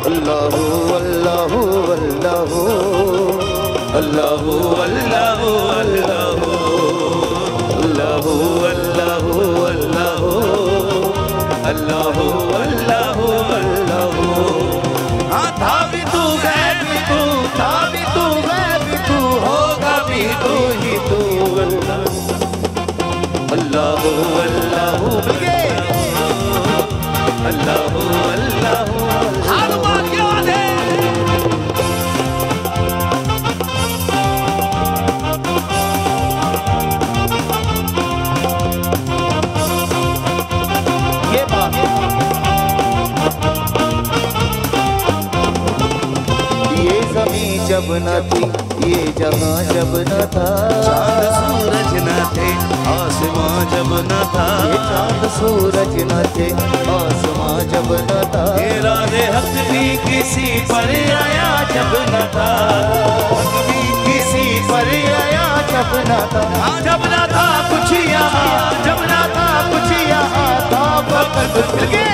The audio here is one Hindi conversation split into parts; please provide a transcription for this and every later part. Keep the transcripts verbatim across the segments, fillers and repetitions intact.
अल्लाहु अल्लाहु अल्लाहु अल्लाहु अल्लाहु अल्लाहु अल्लाहु अल्लाहु अल्लाहु अल्लाहु अल्लाहु अल्लाहु। हाँ था भी तू है भी तू, था भी तू है भी तू, होगा भी तू ही तू। अल्लाहु अल्लाहु अल्लाहु अल्लाहु हाथ मार के आधे। ये बात ये ज़मीं जब न थी, ये जगह जब न था, चांद सूरज न थे, आसमां जब न था, ये चांद सूरज न थे, आसमां जब न था, ये राज़े हक़ भी किसी पर आया जब न था, हक़ भी किसी पर आया जब न था, जब न था कुछ यहाँ, जब न था कुछ यहाँ था वक़्त लगे।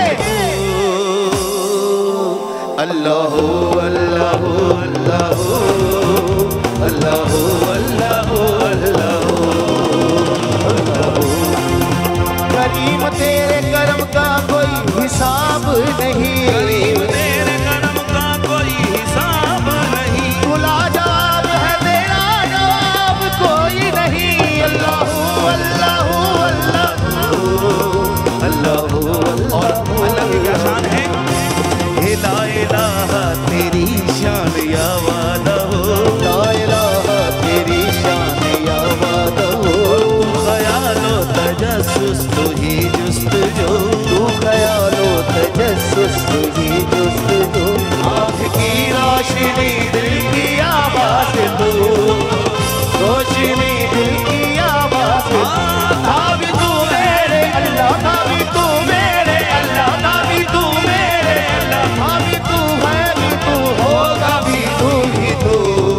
अल्लाहु अल्लाहु अल्लाहु अल्लाहु अल्लाहु अल्लाहु अल्लाहु। करीम तेरे करम का कोई हिसाब नहीं, करीम तेरे करम का कोई हिसाब नहीं, गुलाजाब है तेरा जवाब कोई नहीं। अल्लाहु अल्लाहु अल्लाहु अल्लाहु। और अल्लाह की क्या शान है, ला इलाहा तेरी शान या वादा हो, ला इलाहा तेरी शान या वादा हो। तू ख्यालो तजस्सुस तू ही जुस्तजू, तू ख्यालो तजस्सुस तू ही जुस्तजू। आँख की रोशनी दिल की आवाज़ तू, रोशनी दिल की आवाज़। था भी तू मेरे अल्लाह, था भी तू मेरे अल्लाह, था भी तू मेरे अल्लाह, था भी तू है भी तू, होगा भी तू ही तू।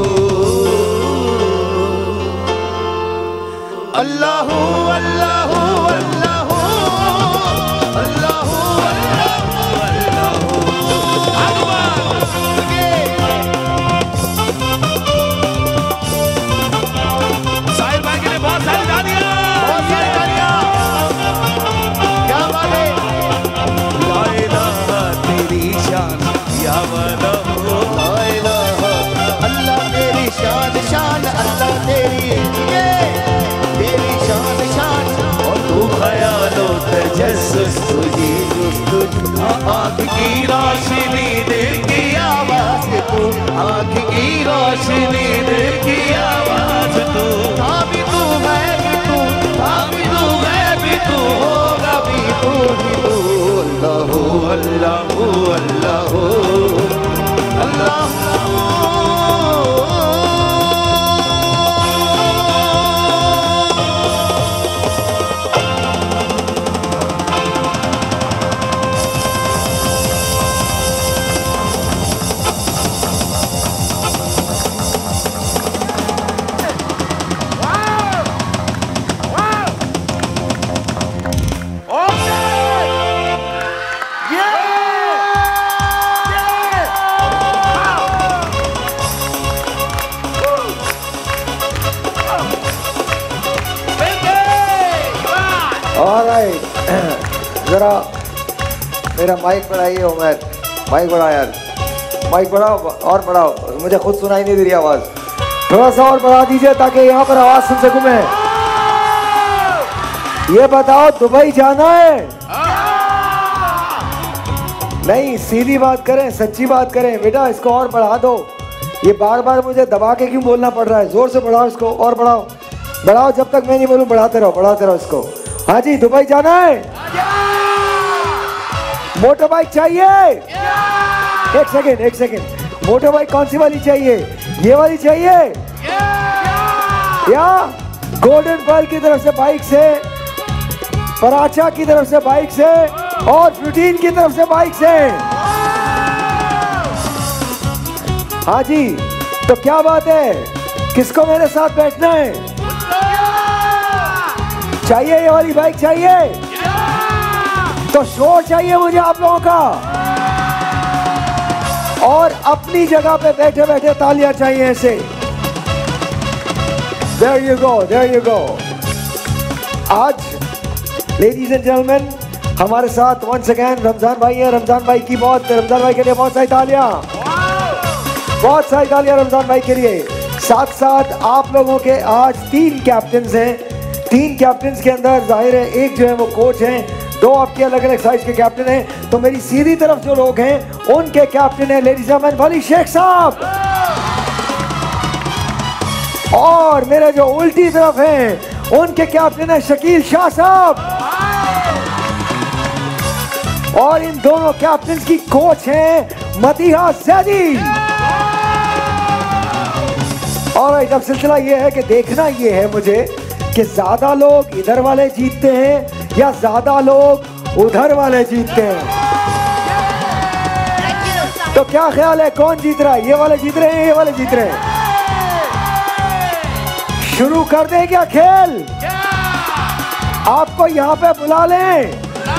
अल्लाहु अल्लाहु अल्लाहु अल्लाहु अल्लाहु अल्लाहु। साहिर भाई के लिए बहुत सारी तालियां, बहुत सारी तालियां। क्या बात है। ला इलाहा तेरी शान या वादा हो, ला इलाहा अल्लाह तेरी शान शान, अल्लाह तेरी तेरी शान शान। और तू ख्यालो तजस्सुस तुझी जुस्तजू। आँख की रोशनी दिल की आवाज़ तू, आँख की रोशनी दिल की आवाज़ तू। था भी तू है भी तू, था भी तू है भी तू, होगा भी तू ही तू। अल्लाहु अल्लाहु अल्लाहु अल्लाहु। जरा मेरा माइक बढ़ाइए उमर, माइक बढ़ाओ यार, माइक बढ़ाओ और बढ़ाओ, मुझे खुद सुनाई नहीं दे रही आवाज, थोड़ा सा और बढ़ा दीजिए ताकि यहाँ पर आवाज सुन सकूं मैं। ये बताओ दुबई जाना है? नहीं, सीधी बात करें, सच्ची बात करें बेटा, इसको और बढ़ा दो। ये बार बार मुझे दबा के क्यों बोलना पड़ रहा है? जोर से बढ़ाओ इसको, और बढ़ाओ बढ़ाओ, जब तक मैं नहीं बोलूं बढ़ाते रहो, बढ़ाते रहो इसको। हाँ जी, दुबई जाना है? मोटर बाइक चाहिए? एक सेकेंड एक सेकेंड, मोटर बाइक कौन सी वाली चाहिए? ये वाली चाहिए या गोल्डन पर्ल की तरफ से बाइक से, पराचा की तरफ से बाइक से, और प्रोटीन की तरफ से बाइक से? हाँ जी, तो क्या बात है, किसको मेरे साथ बैठना है? चाहिए ये वाली बाइक चाहिए? तो शोर चाहिए मुझे आप लोगों का। और अपनी जगह पे बैठे बैठे तालियां चाहिए ऐसे। There you go, there you go. आज लेडीज एंड जेंटलमैन हमारे साथ वंस अगेन रमजान भाई है। रमजान भाई की बहुत रमजान भाई के लिए बहुत सारी तालियां, बहुत सारी तालियां रमजान भाई के लिए। साथ साथ आप लोगों के आज तीन कैप्टन्स हैं। तीन कैप्टन्स के अंदर जाहिर है एक जो है वो कोच हैं, दो आपके अलग अलग साइज के कैप्टन हैं। तो मेरी सीधी तरफ जो लोग हैं उनके कैप्टन है ladies and gentleman Wali Sheikh Sahab, और मेरे जो उल्टी तरफ हैं उनके कैप्टन है शकील शाह साहब, और इन दोनों कैप्टन की कोच हैं मदीहा ज़ैदी। और अब सिलसिला ये है कि देखना ये है मुझे कि ज्यादा लोग इधर वाले जीतते हैं या ज्यादा लोग उधर वाले जीतते हैं। तो क्या ख्याल है कौन जीत रहा है? ये वाले जीत रहे हैं, ये वाले जीत रहे हैं? शुरू कर दें क्या खेल? आपको यहाँ पे बुला लें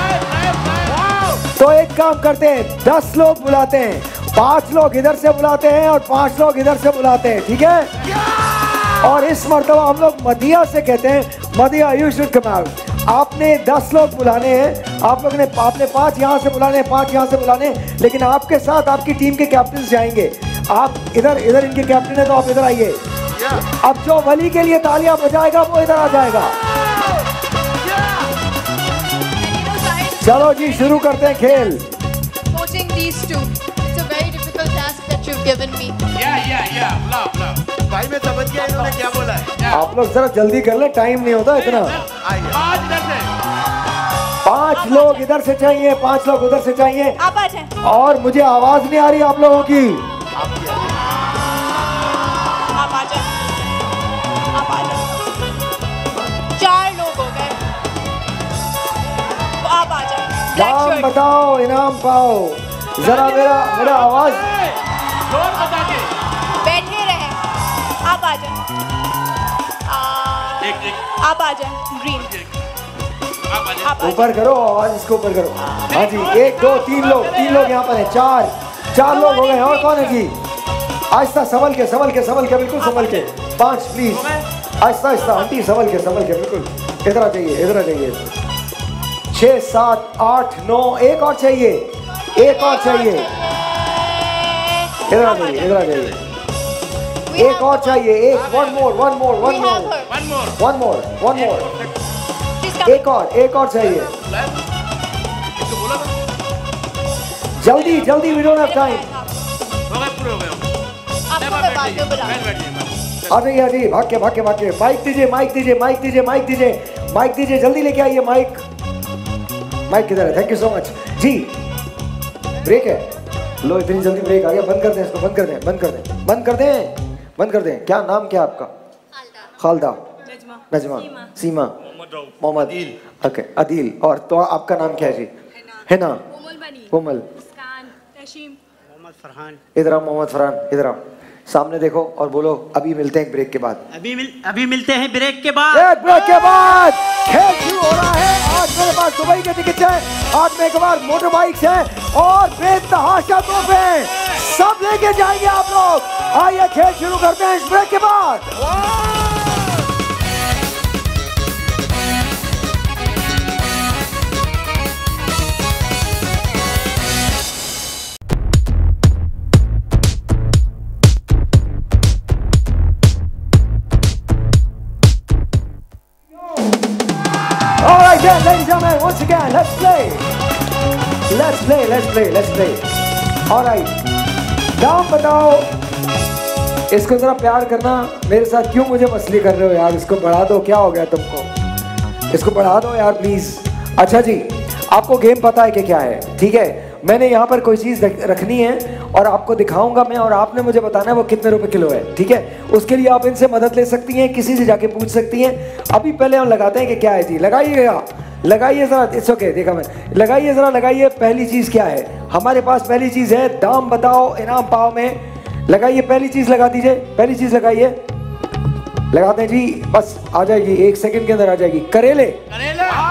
तो एक काम करते हैं, दस लोग बुलाते हैं, पांच लोग इधर से बुलाते हैं और पांच लोग इधर से बुलाते हैं, ठीक है? और इस मर्तबा हम लोग मदिया से कहते हैं Madiya you should come out. आपने दस लोग बुलाने हैं, आप लोग ने आपने पांच यहाँ से बुलाने हैं, पांच यहाँ से बुलाने हैं, लेकिन आपके साथ आपकी टीम के कैप्टन जाएंगे। आप इधर इधर इनके कैप्टन है तो आप इधर आइए। अब जो वली के लिए तालियां बजाएगा वो इधर आ जाएगा। चलो जी शुरू करते हैं खेल। Coaching these two, it's a very difficult task that you've given me. Yeah, yeah, yeah. Love, love. भाई मैं समझ गया इन्होंने क्या बोला है। आप लोग जरा जल्दी कर ले, टाइम नहीं होता इतना। पांच इधर से, पांच लोग इधर से चाहिए, पांच लोग उधर से चाहिए। आप आ जाएं। और मुझे आवाज नहीं आ रही आप लोगों की। आप आ जाएं। आप आ जाएं। चार लोग हो गए, तो आप आ जाएं। नाम बताओ, इनाम पाओ। जरा मेरा मेरा आवाज जोर बता के बैठे रहे। आप आ जाएं। एक एक आप आ जाएं। ग्रीन आप आ जाओ। ऊपर करो, आवाज इसको ऊपर करो। हाँ जी, एक दो तीन लोग, तीन लोग यहाँ पर हैं, चार चार लोग हो गए। और कौन है जी? आहिस्ता, संभल के संभल के संभल के बिल्कुल संभल के। पांच प्लीज, आहिस्ता आहिस्ता आंटी, संभल के संभल के बिल्कुल। इधर आ जाइए, इधर आ जाइए। छः सात आठ नौ, एक और चाहिए, एक और चाहिए। इधर आ जाइए, इधर आ जाइए। एक और चाहिए, एक, one more one more one more one more one more one more एक और, एक और चाहिए। जल्दी जल्दी, वी डोंट हैव टाइम। हो गए, पूरे हो गए। आपको मैं बाद में बुला आ जाइए, आ जाइए, भाग के भाग के भाग के। माइक दीजिए, माइक दीजिए, माइक दीजिए, माइक दीजिए, माइक दीजिए, जल्दी लेके आइए माइक। माइक किधर है? थैंक यू सो मच जी। ब्रेक है, लो इतनी जल्दी ब्रेक आ गया। बंद कर दें इसको, बंद कर दें, बंद कर दें, बंद कर दें, बंद कर दें। क्या नाम क्या आपका? खालदा, नजमा, सीमा, मोहम्मद, ओके, अदील। और तो आपका नाम क्या है जी? है ना? कोमल, मोहम्मद फरहान। इधर आओ मोहम्मद फरहान, इधर आओ, सामने देखो और बोलो अभी मिलते हैं एक ब्रेक के बाद। अभी मिल अभी मिलते हैं ब्रेक के बाद। एक ब्रेक के बाद खेल शुरू हो रहा है। आज मेरे पास दुबई के टिकट है, आज मेरे पास मोटर बाइक्स हैं और बेतहाशा तोहफे सब लेके जाएंगे आप लोग। आइए खेल शुरू करते हैं इस ब्रेक के बाद। Again, ladies and gentlemen, once again, let's play. Let's play, let's play, let's play. All right. नाम बताओ। इसको जरा प्यार करना। मेरे साथ क्यों मुझे मसली कर रहे हो यार? इसको बढ़ा दो, क्या हो गया तुमको? इसको बढ़ा दो यार प्लीज। अच्छा जी, आपको गेम पता है कि क्या है? ठीक है, मैंने यहाँ पर कोई चीज़ रखनी है और आपको दिखाऊंगा मैं, और आपने मुझे बताना है वो कितने रुपए किलो है। ठीक है, उसके लिए आप इनसे मदद ले सकती हैं, किसी से जाके पूछ सकती हैं। अभी पहले हम लगाते हैं कि क्या है जी। लगाइएगा, लगाइए जरा। इट्स ओके, देखा मैं। लगाइए जरा, लगाइए। पहली चीज़ क्या है हमारे पास? पहली चीज़ है दाम बताओ इनाम पाओ में। लगाइए, पहली चीज़ लगा दीजिए, पहली चीज़ लगाइए। लगाते हैं जी, बस आ जाएगी, एक सेकंड के अंदर आ जाएगी। करेले, करेला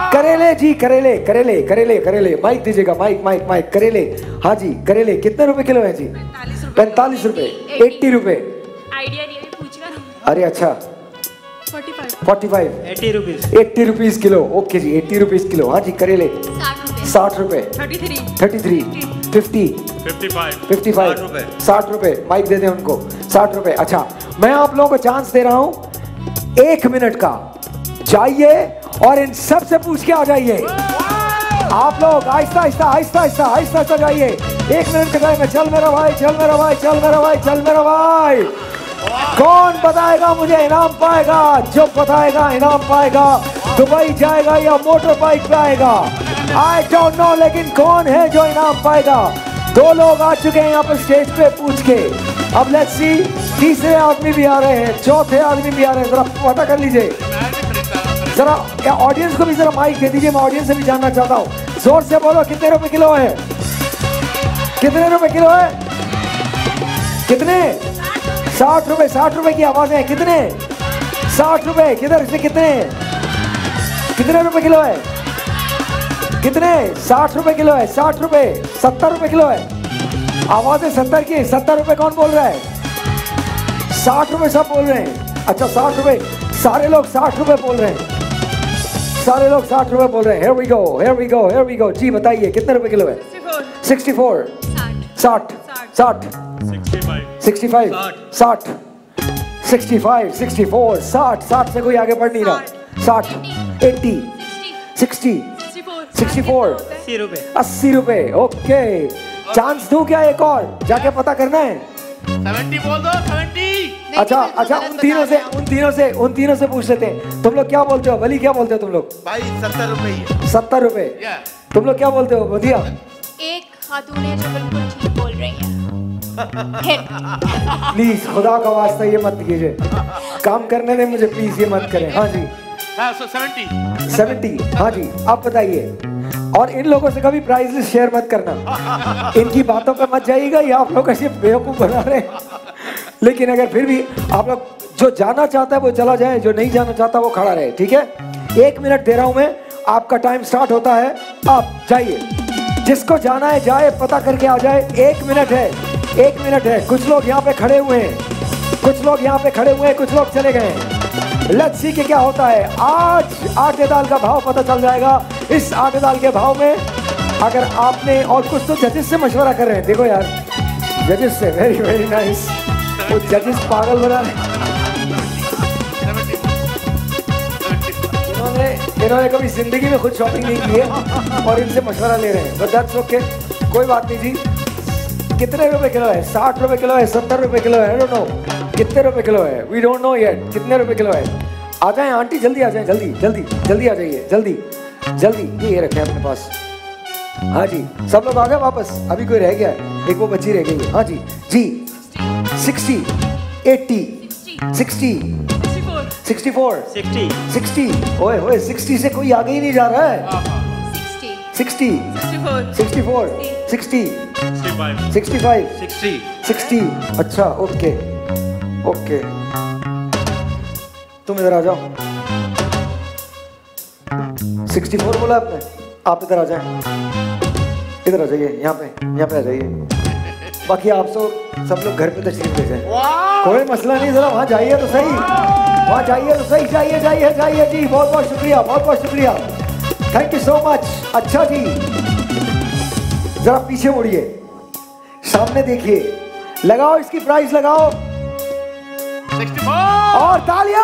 करेले जी, करेले करेले करेले करेले, माइक दीजिएगा, माइक माइक माइक, करेले। हाँ जी, करेले कितने रुपए किलो है जी? पैंतालीस रुपए, एट्टी रुपए। आइडिया नहीं है, पूछ कर। अरे अच्छा, forty five, forty five, eighty rupees, eighty rupees kilo. Okay जी, एट्टी रुपीज किलो। हाँ जी, करेले साठ रुपए, thirty three, thirty three, fifty, fifty five, fifty five, साठ रुपए। माइक दे दें उनको, साठ रुपए। अच्छा, मैं आप लोगों को चांस दे रहा हूं एक मिनट का, जाइए और इन सब से पूछ के आ जाइए। आप लोग आहिस्ता आहिस्ता आहिस्ता आहिस्ता आहिस्ता आहिस्ता जाइए। एक मिनट का टाइम है। चल मेरा भाई, चल मेरा भाई, चल मेरा भाई, चल मेरा भाई। कौन बताएगा मुझे इनाम पाएगा? जो बताएगा इनाम पाएगा, दुबई जाएगा या मोटर बाइक पे आएगा, आई डोंट नो, लेकिन कौन है जो इनाम पाएगा? दो लोग आ चुके हैं यहाँ पर स्टेज पे पूछ के। अब लेट्स सी, तीसरे आदमी भी आ रहे हैं, चौथे आदमी भी आ रहे हैं। जरा पता कर लीजिए, जरा क्या ऑडियंस को भी जरा माइक दे दीजिए। मैं ऑडियंस से भी जानना चाहता हूँ। जोर से बोलो, कितने रुपए किलो है? कितने रुपए किलो है? कितने? साठ रुपए। साठ रुपए की आवाजें कितने? साठ रुपए। किधर से कितने? कितने रुपए किलो है? कितने? साठ रुपए किलो है। साठ रुपए, सत्तर रुपए किलो है। आवाजें सत्तर की। सत्तर रुपए कौन बोल रहा है? साठ रुपए सब बोल रहे हैं। अच्छा, साठ रुपए, सारे लोग साठ रुपए बोल रहे हैं। सारे लोग साठ रुपए बोल रहे हैं। Here we go, here we go, here we go। जी बताइए, कितने रुपए किलो है? सिक्सटी फोर, साठ, साठ, सिक्सटी फाइव, साठ, सिक्सटी फाइव, सिक्सटी फोर, साठ, साठ से कोई आगे बढ़ नहीं रहा। साठ, एट्टी, सिक्सटी, सिक्सटी फोर, अस्सी रुपए, अस्सी रुपए। ओके, चांस दूं क्या एक और? जाके पता करना है। सेवेंटी बोल दो, सेवेंटी। अच्छा अच्छा, उन तीनों से उन तीनों से उन तीनों से पूछ लेते हैं। तुम लोग क्या बोलते हो? वली क्या बोलते हो तुम लोग? भाई सत्तर रुपए ही है। सत्तर रुपए। तुम लोग क्या बोलते हो मदिया? एक खातून है जो बिल्कुल ठीक बोल रही है। प्लीज खुदा का वास्ता ये मत कीजिए, काम करने दें मुझे, प्लीज ये मत करें। हाँ जी, सेवेंटी, सेवेंटी। हाँ जी, आप बताइए। और इन लोगों से कभी प्राइस लिस्ट शेयर मत करना, इनकी बातों पे मत जाइएगा, ये आप लोग ऐसे बेवकूफ बना रहे हैं। लेकिन अगर फिर भी आप लोग, जो जाना चाहता है वो चला जाए, जो नहीं जाना चाहता वो खड़ा रहे, ठीक है? एक मिनट दे रहा हूं मैं, आपका टाइम स्टार्ट होता है। आप जाइए, जिसको जाना है जाए, पता करके आ जाए। एक मिनट है, एक मिनट है। कुछ लोग यहाँ पे खड़े हुए हैं, कुछ लोग यहाँ पे खड़े हुए हैं, कुछ लोग चले गए हैं। लेट्स सी के क्या होता है। आज आटे दाल का भाव पता चल जाएगा। इस आटे दाल के भाव में अगर आपने, और कुछ तो जजेस से मशवरा कर रहे हैं, देखो यार, जजेस से, वेरी वेरी नाइस। वो जजेस पागल बना रहे। इन्होंने इन्होंने कभी जिंदगी में खुद शॉपिंग नहीं की है और इनसे मशवरा ले रहे हैं, बट दैट्स ओके, कोई बात नहीं जी। कितने रुपए किलो है? साठ रुपए किलो है, सत्तर रुपए किलो है, आई डोंट नो। कितने रुपए किलो है? We don't know yet. कितने रुपए किलो है? आ जाए आंटी, जल्दी आ जाए, जल्दी जल्दी जल्दी आ जाइए, जल्दी जल्दी। ये ये रखे अपने पास। हाँ जी, सब लोग आ गए वापस? अभी कोई रह गया है, एक वो बच्ची रह गई है। हाँ जी जी, sixty, eighty, sixty, sixty four, sixty, sixty. ओए ओए, सिक्सटी से कोई आगे ही नहीं जा रहा है। Sixty, sixty four, sixty, sixty five, sixty. अच्छा, ओके ओके, तुम इधर आ जाओ। सिक्सटी फोर बोला आपने, आप इधर आ जाए, इधर आ जाइए, यहाँ पे यहाँ पे आ जाइए। बाकी आप सब सब लोग घर पे तशरीफ ले जाए, कोई मसला नहीं। जरा वहाँ जाइए तो सही, वहाँ जाइए तो सही। जाइए जाइए जाइए जी, बहुत बहुत शुक्रिया, बहुत बहुत शुक्रिया, थैंक यू सो मच। अच्छा जी, जरा पीछे मुड़िए, सामने देखिए, लगाओ इसकी प्राइस लगाओ, और तालियां।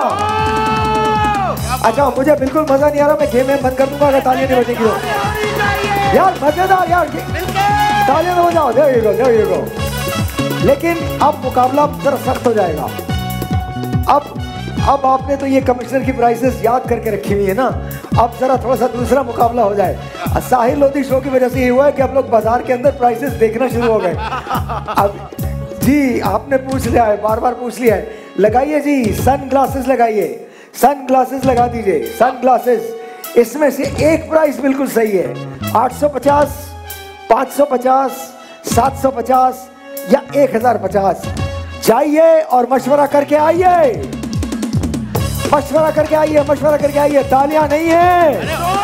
अच्छा, मुझे बिल्कुल मजा नहीं आ रहा, मैं गेम में बंद कर दूंगा अगर तालियां नहीं बजेगी तो। यार मजेदार यार, तालियां तो बजाओ, there you go, there you go. लेकिन अब मुकाबला जरा सख्त हो जाएगा। अब अब आपने तो ये कमिश्नर की प्राइसेस याद करके रखी हुई है ना, अब जरा थोड़ा सा दूसरा मुकाबला हो जाए। साहिर लोधी शो की वजह से ये हुआ है कि अब लोग बाजार के अंदर प्राइसेस देखना शुरू हो गए। अब जी आपने पूछ लिया है, बार बार पूछ लिया है, लगाइए जी सन ग्लासेस, लगाइए सन ग्लासेस, लगा दीजिए सन ग्लासेस। इसमें से एक प्राइस बिल्कुल सही है, आठ सौ पचास, पाँच सौ पचास, सात सौ पचास या एक हजार पचास। जाइए और मशवरा करके आइए, मशवरा करके आइए, मशवरा करके आइए। तालियां नहीं है,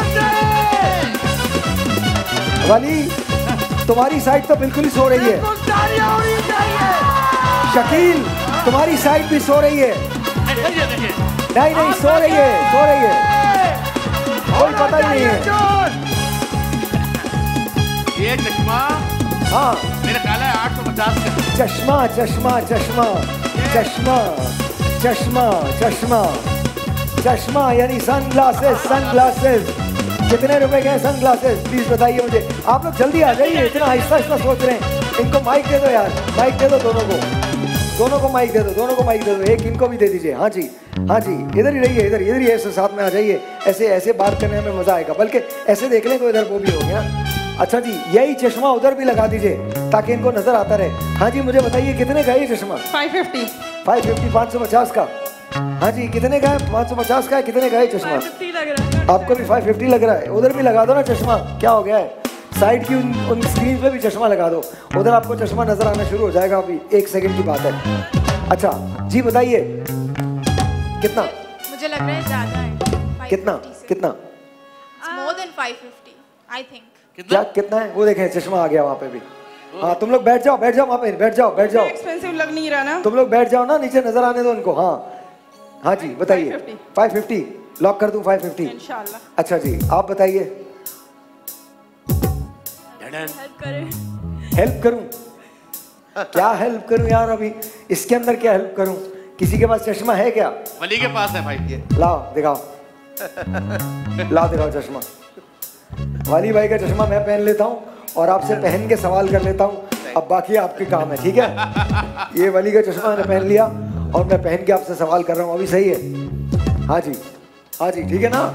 वली तुम्हारी साइड तो बिल्कुल ही सो रही है। शकील तुम्हारी साइड भी सो रही है। नहीं नहीं सो रही है, सो रही है, कोई पता ही नहीं है। ये चश्मा हाँ मेरा ख्याल है आठ सौ पचास का। चश्मा चश्मा चश्मा चश्मा चश्मा चश्मा चश्मा यानी सन ग्लासेस, सन ग्लासेस। कितने रुपए के हैं सन ग्लासेस, प्लीज बताइए मुझे। आप लोग जल्दी आ जाइए, इतना आहिस्ता आहिस्ता सोच रहे हैं। इनको माइक दे दो यार, माइक दे दो दोनों को, दोनों को माइक दे दो, दोनों को माइक दे दो। एक इनको भी दे दीजिए। हाँ जी, हाँ जी, इधर ही रहिए, इधर इधर ही ऐसे साथ में आ जाइए। ऐसे ऐसे बात करने में मजा आएगा, बल्कि ऐसे देख लें तो इधर वो भी हो गया। अच्छा जी, यही चश्मा उधर भी लगा दीजिए ताकि इनको नजर आता रहे। हाँ जी, मुझे बताइए कितने का ये चश्मा? Five fifty. फाइव फिफ्टी, पाँच सौ पचास का। हाँ जी, कितने का है? पाँच सौ पचास का है। कितने का है चश्मा? लग रहा है। आपको भी फाइव फिफ्टी लग रहा है? उधर भी लगा दो ना चश्मा, क्या हो गया है? साइड की उन, उन स्क्रीन पे भी चश्मा लगा दो, उधर आपको चश्मा नजर आना शुरू हो जाएगा। अभी एक सेकंड की बात है। अच्छा जी बताइए कितना? मुझे लग रहा है ज्यादा है। कितना कितना? More than five fifty I think. क्या कितना है? वो देखें चश्मा आ गया वहाँ पे भी। हाँ तुम लोग बैठ जाओ, बैठ जाओ वहाँ पे, बैठ जाओ, बैठ जाओ। एक्सपेंसिव लग नहीं रहा ना? तुम लोग बैठ जाओ ना, नीचे नजर आने दो उनको। हाँ हाँ जी बताइए। फाइव फिफ्टी लॉक कर दूं? फाइव फिफ्टी इंशाल्लाह। अच्छा जी आप बताइए। हेल्प करें। हेल्प करूं? क्या हेल्प करूं यार? अभी इसके अंदर क्या हेल्प करूं? किसी के पास चश्मा है क्या? वली के पास है भाई। ये लाओ दिखाओ, लाओ दिखाओ चश्मा। वाली भाई का चश्मा मैं पहन लेता हूं और आपसे पहन के सवाल कर लेता हूं। अब बाकी आपके काम है, ठीक है? ये वली का चश्मा मैंने पहन लिया और मैं पहन के आपसे सवाल कर रहा हूं। अभी सही है? हाँ जी, हाँ जी, ठीक है ना?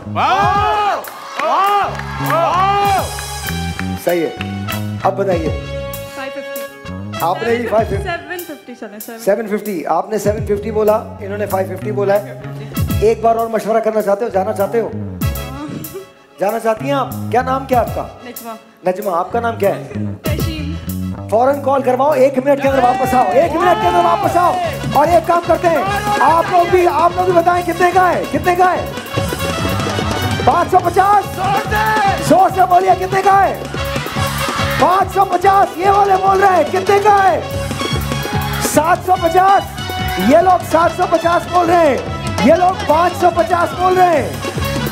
सही है। अब बताइए। Five fifty. आपने भी फाइव फिफ्टी? सेवन फिफ्टी चले। Seven fifty. आपने सेवन फिफ्टी बोला, इन्होंने फाइव फिफ्टी बोला है। एक बार और मशवरा करना चाहते हो? जाना चाहते हो? जाना चाहती हैं आप? क्या नाम क्या है आपका? नजमा। नजमा। आपका नाम क्या है? तशीम। फौरन कॉल करवाओ, एक मिनट के अंदर वापस आओ, एक मिनट के अंदर वापस आओ। और एक काम करते हैं, आप लोग भी आप लोग भी बताएं कितने का है? कितने का है? पाँच सौ पचास। जोर से बोलिए कितने का है? पाँच सौ पचास। ये वाले बोल रहे हैं कितने का है? सात सौ पचास। ये लोग सात सौ पचास बोल रहे हैं, ये लोग पाँच सौ पचास बोल रहे हैं।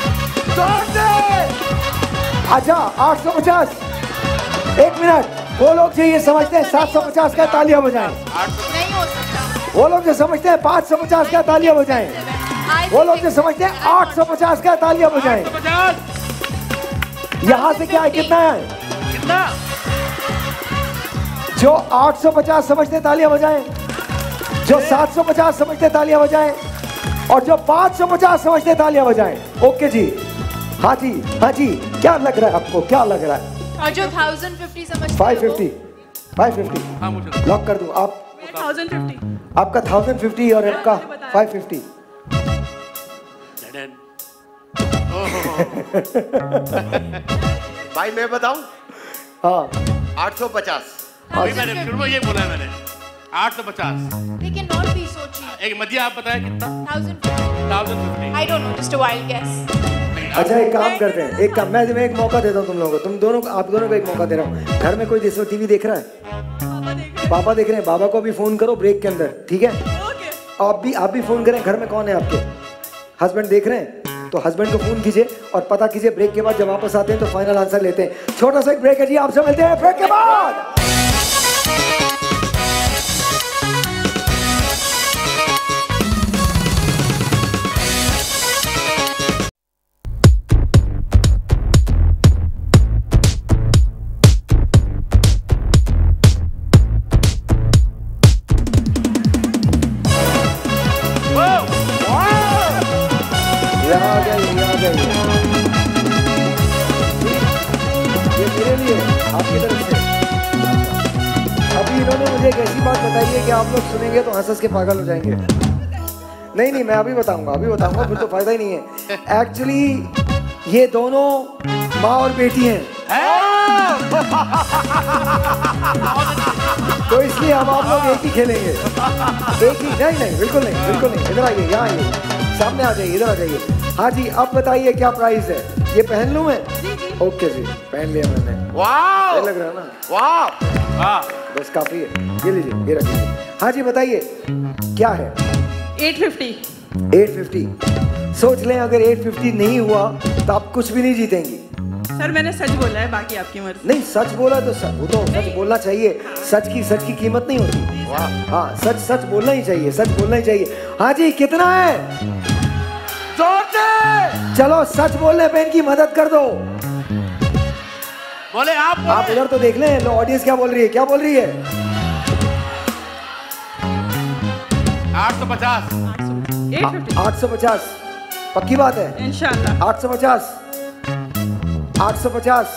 अच्छा आठ सौ पचास। एक मिनट, वो लोग जो ये समझते हैं सात सौ पचास का तालियां बजाएं। नहीं हो सकता। वो लोग जो समझते हैं पाँच सौ पचास का तालियां बजाएं। वो लोग जो समझते हैं आठ सौ पचास का तालियां बजाएं। यहाँ से क्या है? कितना है? कितना? जो आठ सौ पचास समझते तालियां बजाएं, जो सात सौ पचास समझते तालियां बजाएं, और जो पाँच सौ पचास समझते तालियां बजाएं। ओके जी, हाँ जी, हाँ जी। क्या लग रहा है आपको? क्या लग रहा है? और जो थाउजेंड फिफ्टी समझते फाइव फिफ्टी। फाइव फिफ्टी हाँ मुझे लॉक कर दूं? आप थाउजेंड फिफ्टी। आपका थाउजेंड फिफ्टी और आपका फाइव फिफ्टी। भाई मैं बताऊं? हाँ आठ सौ पचास। अभी मैंने शुरू में ये बोला है मैंने आठ सौ पचास। लेकिन नॉट बी सो चीप। एक मदिया आप बताएं कितना? Thousand fifty. Thousand fifty. I don't know, just a wild guess. अच्छा एक काम करते हैं, एक काम, मैं तुम्हें एक मौका देता हूँ तुम लोगों को, तुम दोनों आप दोनों को एक मौका दे रहा हूँ। घर में कोई जिसमें टीवी देख रहा है? पापा देख रहे हैं, बाबा को भी फोन करो ब्रेक के अंदर, ठीक है? आप भी आप भी फोन करें। घर में कौन है आपके? हस्बैंड देख रहे हैं तो हस्बैंड को फोन कीजिए और पता कीजिए। ब्रेक के बाद जब वापस आते हैं तो फाइनल आंसर लेते हैं। छोटा सा एक ब्रेक है जी, आपसे मिलते हैं ब्रेक के बाद। बताइए कि आप लोग सुनेंगे तो हंस हंस के पागल हो जाएंगे। नहीं नहीं मैं अभी बताऊंगा, अभी बताऊंगा, फिर तो फायदा ही नहीं है। एक्चुअली ये दोनों माँ और बेटी हैं, तो इसलिए हम आप लोग एक ही खेलेंगे। एक ही? नहीं नहीं बिल्कुल नहीं, बिल्कुल नहीं। इधर आइए, यहाँ आइए, सामने आ जाइए, इधर आ जाइए। हाँ जी अब बताइए क्या प्राइस है? ये पहन लूं मैं? ओके जी, पहन लिया मैंने। वाह लग रहा है ना? वाह वाह बस काफी है, ये लीजिए, ये रखिए। हाँ जी बताइए क्या है? Eight fifty. Eight fifty. सोच लें अगर एट फिफ्टी नहीं हुआ तो आप कुछ भी नहीं जीतेंगी। सर मैंने सच बोला है, बाकी आपकी मर्जी। नहीं सच बोला तो सच, वो तो सच बोलना चाहिए। सच की सच की कीमत नहीं होती। वाह हाँ सच सच बोलना ही चाहिए, सच बोलना ही चाहिए। हाँ जी कितना है? जोर से चलो सच बोलने पे इनकी मदद कर दो। बोले आप बोले। आप उधर तो देख लें, लो ऑडियंस क्या बोल रही है, क्या बोल रही है? आठ सौ पचास। Eight fifty. आठ सौ पचास पक्की बात है? इंशाल्लाह। आठ सौ पचास आठ सौ पचास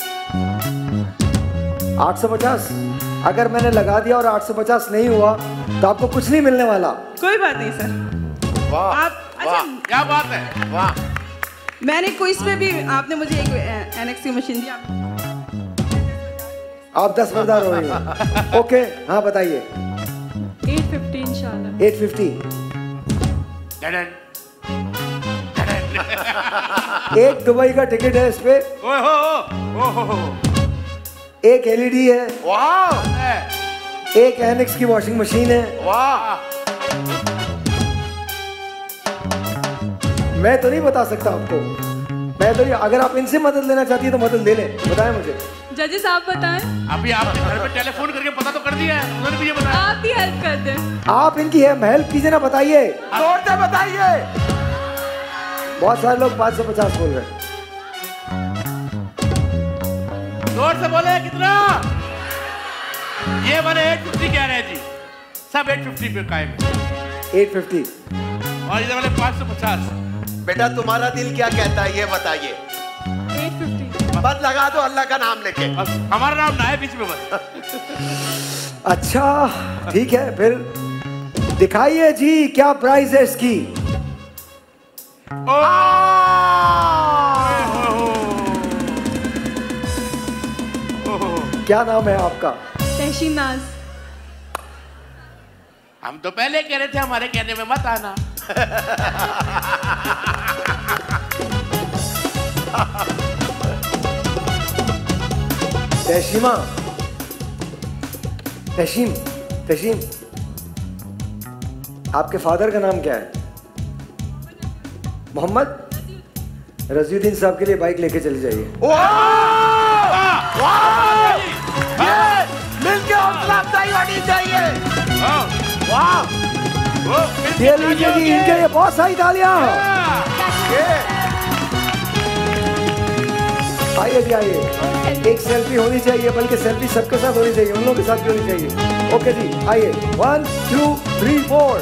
आठ सौ पचास। अगर मैंने लगा दिया और आठ सौ पचास नहीं हुआ तो आपको कुछ नहीं मिलने वाला। कोई बात नहीं सर। वाह आप वाह अच्छा, क्या बात है। वाह मैंने क्विज में भी आपने मुझे एक एनएक्स की मशीन दी। आप आप दस बरदार हो रही हो। ओके हाँ बताइए। एट फिफ्टी इंशाल्लाह। Eight fifty. डडन, एक दुबई का टिकट है इस पे, ओए हो ओ हो हो एक एलईडी है, वाह एक एनएक्स की वॉशिंग मशीन है। वाह मैं तो नहीं बता सकता आपको, मैं तो नहीं, अगर आप इनसे मदद लेना चाहती है तो मदद ले लें। बताएं मुझे। जजेस आप बताएं। अभी आपने घर पे टेलीफोन करके पता तो कर दिया है, उन्होंने भी ये बताया। आप ही हेल्प कर दें। आप इनकी हेल्प कीजिए ना, बताइए। जोर से बताइए। बहुत सारे लोग पाँच सौ पचास बोल रहे हैं। जोर से बोले कितना? ये वाले एट फिफ्टी कह रहे हैं जी, सब एट फिफ्टी पे कायम है। Eight fifty. और इधर वाले पाँच सौ पचास। बेटा तुम्हारा दिल क्या कहता है ये बताइए। Eight fifty. बस लगा दो अल्लाह का नाम लेके। बस हमारा नाम ना है बीच में बस। अच्छा ठीक है, फिर दिखाइए जी क्या प्राइस है इसकी। ओ क्या नाम है आपका? तहसीन नाज। हम तो पहले कह रहे थे हमारे कहने में मत आना। तहसीमा, तहसीम, तहसीम, आपके फादर का नाम क्या है? मोहम्मद। रजीउद्दीन साहब के लिए बाइक लेके चली जाइए। मिलके हौसला अफजाई होनी चाहिए। वाह ये लीजिए जी, इनके लिए बहुत सारी तालियां। आइए जी आइए, एक सेल्फी होनी चाहिए, बल्कि सेल्फी सबके साथ होनी चाहिए, उन लोगों के साथ भी होनी चाहिए। ओके जी आइए, one two three four.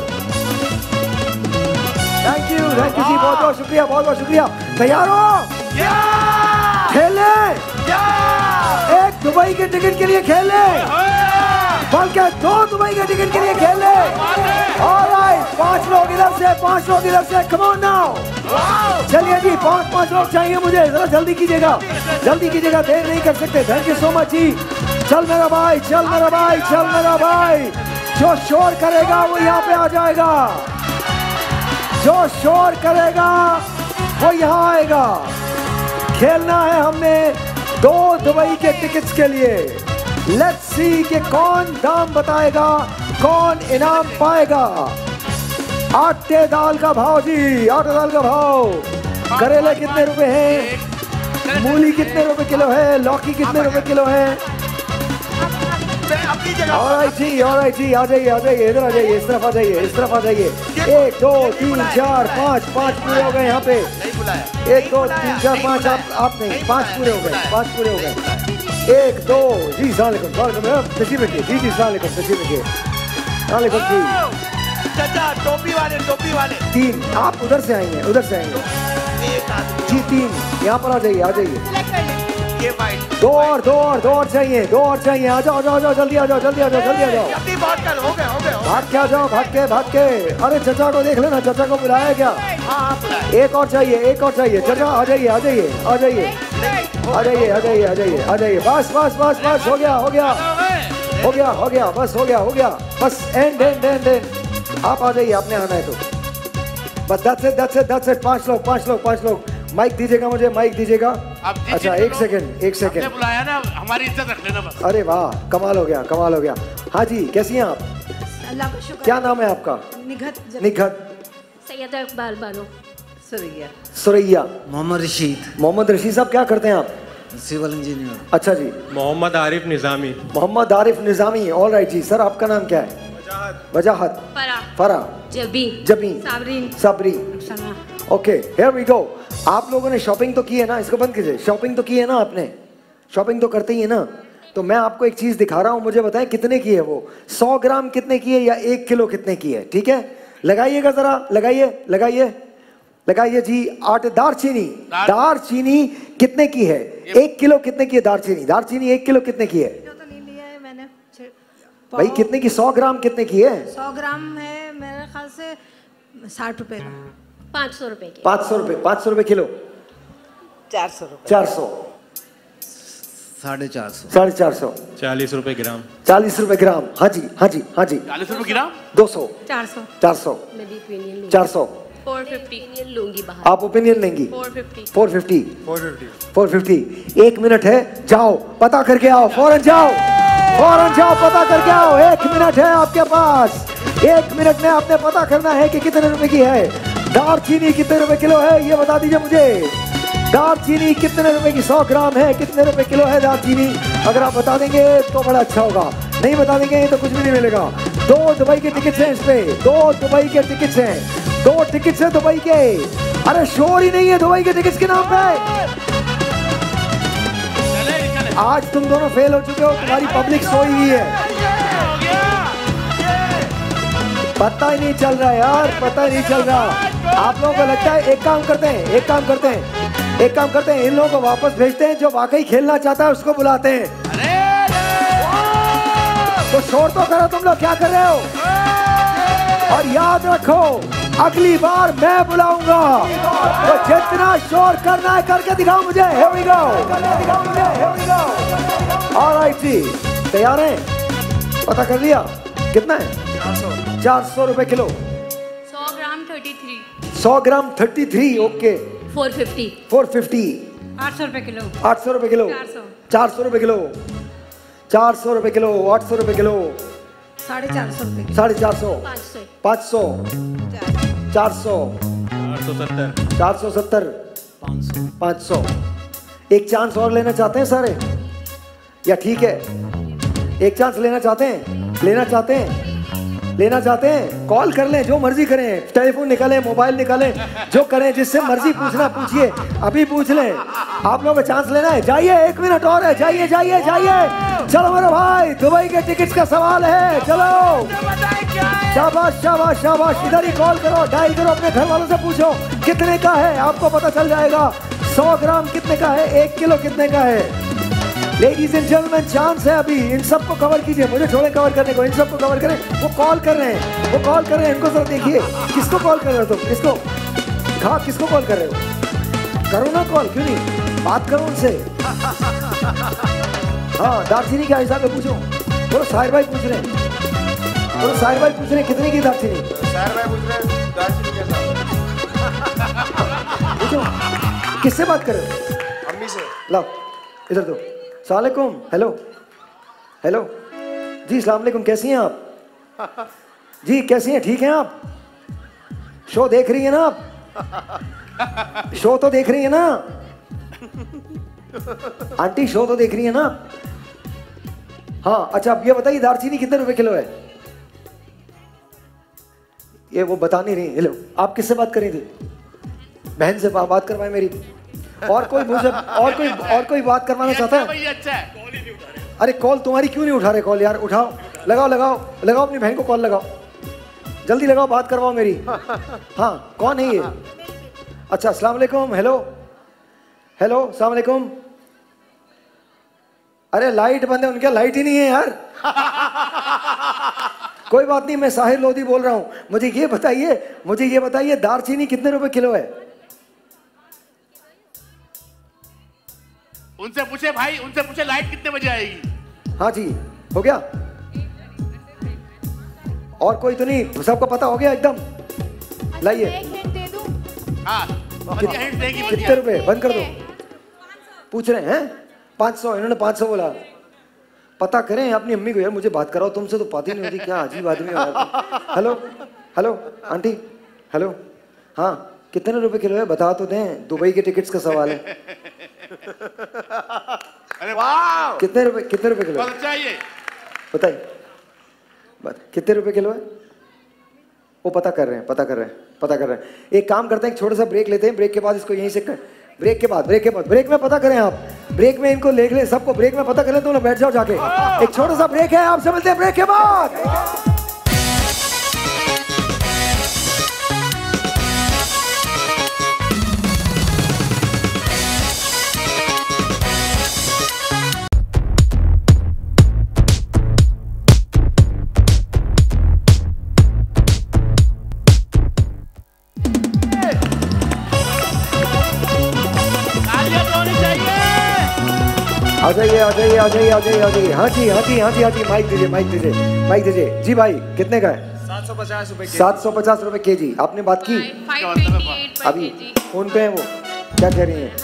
Thank you thank you जी, बहुत बहुत शुक्रिया, बहुत बहुत शुक्रिया। तैयार हो? खेले, एक दुबई के टिकट के लिए खेले, बल्कि दो दुबई के टिकट के लिए खेले। ऑलराइट, पांच लोग इधर से, पांच लोग इधर से, कम ऑन नाउ। चलिए जी, पांच पांच लोग चाहिए मुझे, जरा जल्दी कीजिएगा, जल्दी कीजिएगा, देर नहीं कर सकते। थैंक यू सो मच जी। चल मेरा भाई, चल मेरा भाई, चल मेरा भाई। जो शोर करेगा वो यहाँ पे आ जाएगा, जो शोर करेगा वो यहाँ आएगा। खेलना है हमने दो दुबई के टिकट्स के लिए। लेट्स सी कि कौन दाम बताएगा, कौन इनाम पाएगा। आटे दाल का भाव जी, आटे दाल का भाव। करेले कितने रुपए हैं? मूली कितने रुपए किलो है? लौकी कितने रुपए किलो है? अपनी जगह। ऑलराइट जी, ऑलराइट जी, आ जाइए, आ जाइए, इधर आ जाइए, इस तरफ आ जाइए, इस तरफ आ जाइए। एक दो तीन चार पाँच, पाँच पूरे हो गए यहाँ पे। नहीं बुलाया। एक दो तीन चार पाँच, आप आप नहीं, पाँच पूरे हो गए, पाँच पूरे हो गए। एक दो जी, सलाम सलाम, तशरीफ रखिए जी, जी सलाम तशरीफ रखिए, सलाम जी। चाचा टोपी वाले, टोपी वाले। तीन, आप उधर से आएंगे, उधर से आएंगे एक आदमी जी। तीन यहाँ पर आ जाइए, आ जाइए। ये वाइट। दो और, दो और, दो और चाहिए, दो और चाहिए। आ जाओ, आ जाओ, आ जाओ, जल्दी आ जाओ, जल्दी आ जाओ, जल्दी आ जाओ। जल्दी बात कर, हो गए, हो गए, हो गए। भाग के आ जाओ, भाग के, भाग के। अरे चचा को देख लेना, चचा को बुलाया क्या? हाँ हाँ बुलाया। एक और चाहिए, एक और चाहिए। चचा आ जाइए, आ जाइए, आ जाइए, आ जाइए, आ जाइए, आ जाइए, आ जाइए। बस बस बस बस, हो गया, हो गया, हो गया, हो गया, बस हो गया, हो गया, बस। End end end end. आप आ जाइए, आपने आना है तो बस। दस से दस से दस से पाँच लोग, पाँच लोग, पाँच लोग। माइक दीजिएगा मुझे, माइक दीजिएगा। अच्छा एक सेकंड, एक सेकंड। आपने बुलाया ना, हमारी इज्जत रख लेना बस। अरे वाह, कमाल हो गया, कमाल हो गया। हाँ जी, कैसी हैं आप? अल्लाह का शुक्र। क्या नाम है आपका? निघत। निघत। सैयद इकबाल बानो। सुरैया। सुरैया। मोहम्मद रशीद। मोहम्मद रशीद साहब क्या करते हैं आप? Civil engineer. अच्छा जी। मोहम्मद आरिफ निज़ामी। मोहम्मद आरिफ निज़ामी, ऑल राइट जी। सर आपका नाम क्या है? Wajahat. Fara. Fara. Jabi. Jabi. Sabreen. Sabri. Okay, here we go. आप लोगों ने शॉपिंग तो की है ना? इसको बंद कीजिए। शॉपिंग तो की है ना आपने? शॉपिंग तो करते ही है ना? तो मैं आपको एक चीज दिखा रहा हूं, मुझे बताएं कितने की है वो? सौ ग्राम कितने की है या एक किलो कितने की है? ठीक है, लगाइएगा जरा, लगाइए लगाइए लगाइए जी। आठ दारचीनी। दारचीनी कितने की है? एक किलो कितने की है दारचीनी? दारचीनी एक किलो कितने की है? तो नहीं लिया है मैंने। भाई कितने की? सौ ग्राम कितने की है? सौ ग्राम है मेरे ख्याल से साठ रुपए का। पाँच सौ रुपए की। पाँच सौ रुपए। पाँच सौ रुपए किलो। चार सौ रुपए। चार सौ। साढ़े चार सौ। साढ़े चार सौ। चालीस रुपए ग्राम। चालीस रुपए ग्राम। हाँ जी, हाँ जी, हाँ जी। चालीस रुपए ग्राम। दो सौ। चार सौ। चार सौ। मैं भी ओपिनियन लूंगी। चार सौ। फोर फिफ्टी लूंगी बाहर। आप ओपिनियन लेंगी? Four fifty. Four fifty. Four fifty. Four fifty. एक मिनट है, जाओ पता करके आओ, फौरन जाओ, फौरन जाओ, पता करके आओ। एक मिनट है आपके पास, एक मिनट में आपने पता करना है कि कितने रुपए की है। दालचीनी कितने रुपए किलो है ये बता दीजिए मुझे। दालचीनी कितने रुपए की? सौ ग्राम है, कितने रुपए किलो है दालचीनी? अगर आप बता देंगे तो बड़ा अच्छा होगा, नहीं बता देंगे तो कुछ भी नहीं मिलेगा। दो दुबई के टिकट हैं इस पे, दो दुबई के टिकट हैं, दो टिकट हैं दुबई के। अरे शोर ही नहीं है दुबई के टिकट के नाम पे। आज तुम दोनों फेल हो चुके हो, तुम्हारी पब्लिक सोई हुई है। पता ही नहीं चल रहा यार, पता ही नहीं चल रहा। आप लोगों को लगता है, एक काम करते हैं, एक काम करते हैं, एक काम करते हैं, इन लोगों को वापस भेजते हैं। जो वाकई खेलना चाहता है उसको बुलाते हैं। तो शोर तो करो तुम लोग, क्या कर रहे हो? और याद रखो, अगली बार मैं बुलाऊंगा, तो जितना शोर करना है करके दिखाओ मुझे। Here we go, दिखाओ मुझे, here we go। All right जी, तैयार हैं? पता कर लिया कितना है? चार सौ रुपए किलो। सौ ग्राम थर्टी थ्री। सौ gram thirty three. Okay. Four fifty. Four fifty. आठ सौ रुपए किलो। आठ सौ रुपए किलो। चार सौ। चार सौ रुपए किलो। चार सौ रुपए किलो। आठ सौ रुपए किलो। साढ़े चार सौ रुपए। साढ़े चार सौ। पाँच सौ। पाँच सौ। चार सौ। चार सौ सत्तर। चार सौ सत्तर। पाँच सौ। एक चांस और लेना चाहते हैं सारे या ठीक है? एक चांस लेना चाहते हैं? लेना चाहते हैं? लेना चाहते हैं? कॉल कर लें, जो मर्जी करें, टेलीफोन निकालें, मोबाइल निकालें, जो करें, जिससे मर्जी पूछना पूछिए, अभी पूछ लें। आप लोगों को चांस लेना है? जाइए, एक मिनट और है, जाइए जाइए जाइए। चलो मेरे भाई, दुबई के टिकट का सवाल है, चलो। शाबाश शाबाश शाबाश। इधर ही कॉल करो, डायल करो, अपने घर वालों से पूछो कितने का है, आपको पता चल जाएगा। सौ ग्राम कितने का है, एक किलो कितने का है? लेडीज एंड जेंटलमैन, चांस है अभी, इन सबको कवर कीजिए, मुझे छोड़े कवर करने को, इन सबको कवर करें। वो कॉल कर रहे हैं, वो कॉल कर रहे हैं, इनको जरा देखिए। किसको कॉल कर रहे हो तुम? किसको? हाँ, किसको कॉल कर रहे हो? करो ना कॉल, क्यों नहीं? बात करो उनसे। हाँ, दालचीनी क्या हिसाब है पूछो। बोलो साहिर भाई पूछ रहे हैं, बोलो साहिर भाई पूछ रहे हैं कितने की दालचीनी? साहिर भाई पूछ रहे हैं दालचीनी क्या हिसाब? पूछो, किससे बात कर रहे हो? अम्मी से। लाओ इधर दो। सलामकुम। हेलो हेलो जी, सलामकुम, कैसी हैं आप? जी कैसी हैं? ठीक हैं आप? शो देख रही हैं ना आप? शो तो देख रही है ना आंटी? शो तो देख रही है ना? हाँ, अच्छा अब ये बताइए, दालचीनी कितने रुपए किलो है? ये वो बता नहीं रही। हेलो, आप किससे बात कर रही थी? बहन से बात करवाए मेरी। और कोई मुझे और कोई और कोई बात करवाना चाहता है? अच्छा है। अरे कॉल तुम्हारी क्यों नहीं उठा रहे? कॉल यार उठाओ, लगाओ लगाओ लगाओ, अपनी बहन को कॉल लगाओ, जल्दी लगाओ, बात करवाओ मेरी। हाँ, कौन है ये? अच्छा, अस्सलाम वालेकुम। हेलो हेलो, अस्सलाम वालेकुम। अरे लाइट बंद है उनके, लाइट ही नहीं है यार। कोई बात नहीं, मैं साहिर लोधी बोल रहा हूँ। मुझे ये बताइए, मुझे ये बताइए, दालचीनी कितने रुपए किलो है? उनसे पूछे भाई, उनसे पूछे लाइट कितने बजे आएगी? हाँ जी, हो गया। और कोई तो नहीं? सबको पता हो गया एकदम? लाइए। एक हिंट दे दूं? हाँ, कितने रुपए? बंद कर दो। पूछ रहे हैं पाँच सौ, इन्होंने पाँच सौ बोला। पता करें अपनी अम्मी को, यार मुझे बात कराओ, तुमसे तो बात ही नहीं होती, क्या अजीब आदमी है। हेलो हेलो आंटी, हेलो, हाँ कितने रुपए किलो है बता तो दें, दुबई के टिकट्स का सवाल है। अरे वाह, कितने रुपए कितने रुपए किलो चाहिए बताइए, कितने रुपए किलो है? वो पता कर रहे हैं पता कर रहे हैं पता कर रहे हैं। एक काम करते हैं, एक छोटा सा ब्रेक लेते हैं, ब्रेक के बाद इसको यहीं से कर, ब्रेक के बाद ब्रेक के बाद ब्रेक में पता करें आप, ब्रेक में इनको ले ले सबको, ब्रेक में पता करें, तो लोग बैठ जाओ जाके। एक छोटा सा ब्रेक है, आपसे मिलते हैं ब्रेक के बाद। आ जाइए आ जाइए आ जाइए आ जाइए आ जाइए। हाँ जी हाँ जी हाँ जी हाँ जी, माइक दीजिए माइक दीजिए माइक दीजिए। जी भाई कितने का है? सात सौ पचास रुपए सात सौ पचास रुपए के जी। आपने बात की अभी फोन पे है, वो क्या कह रही है?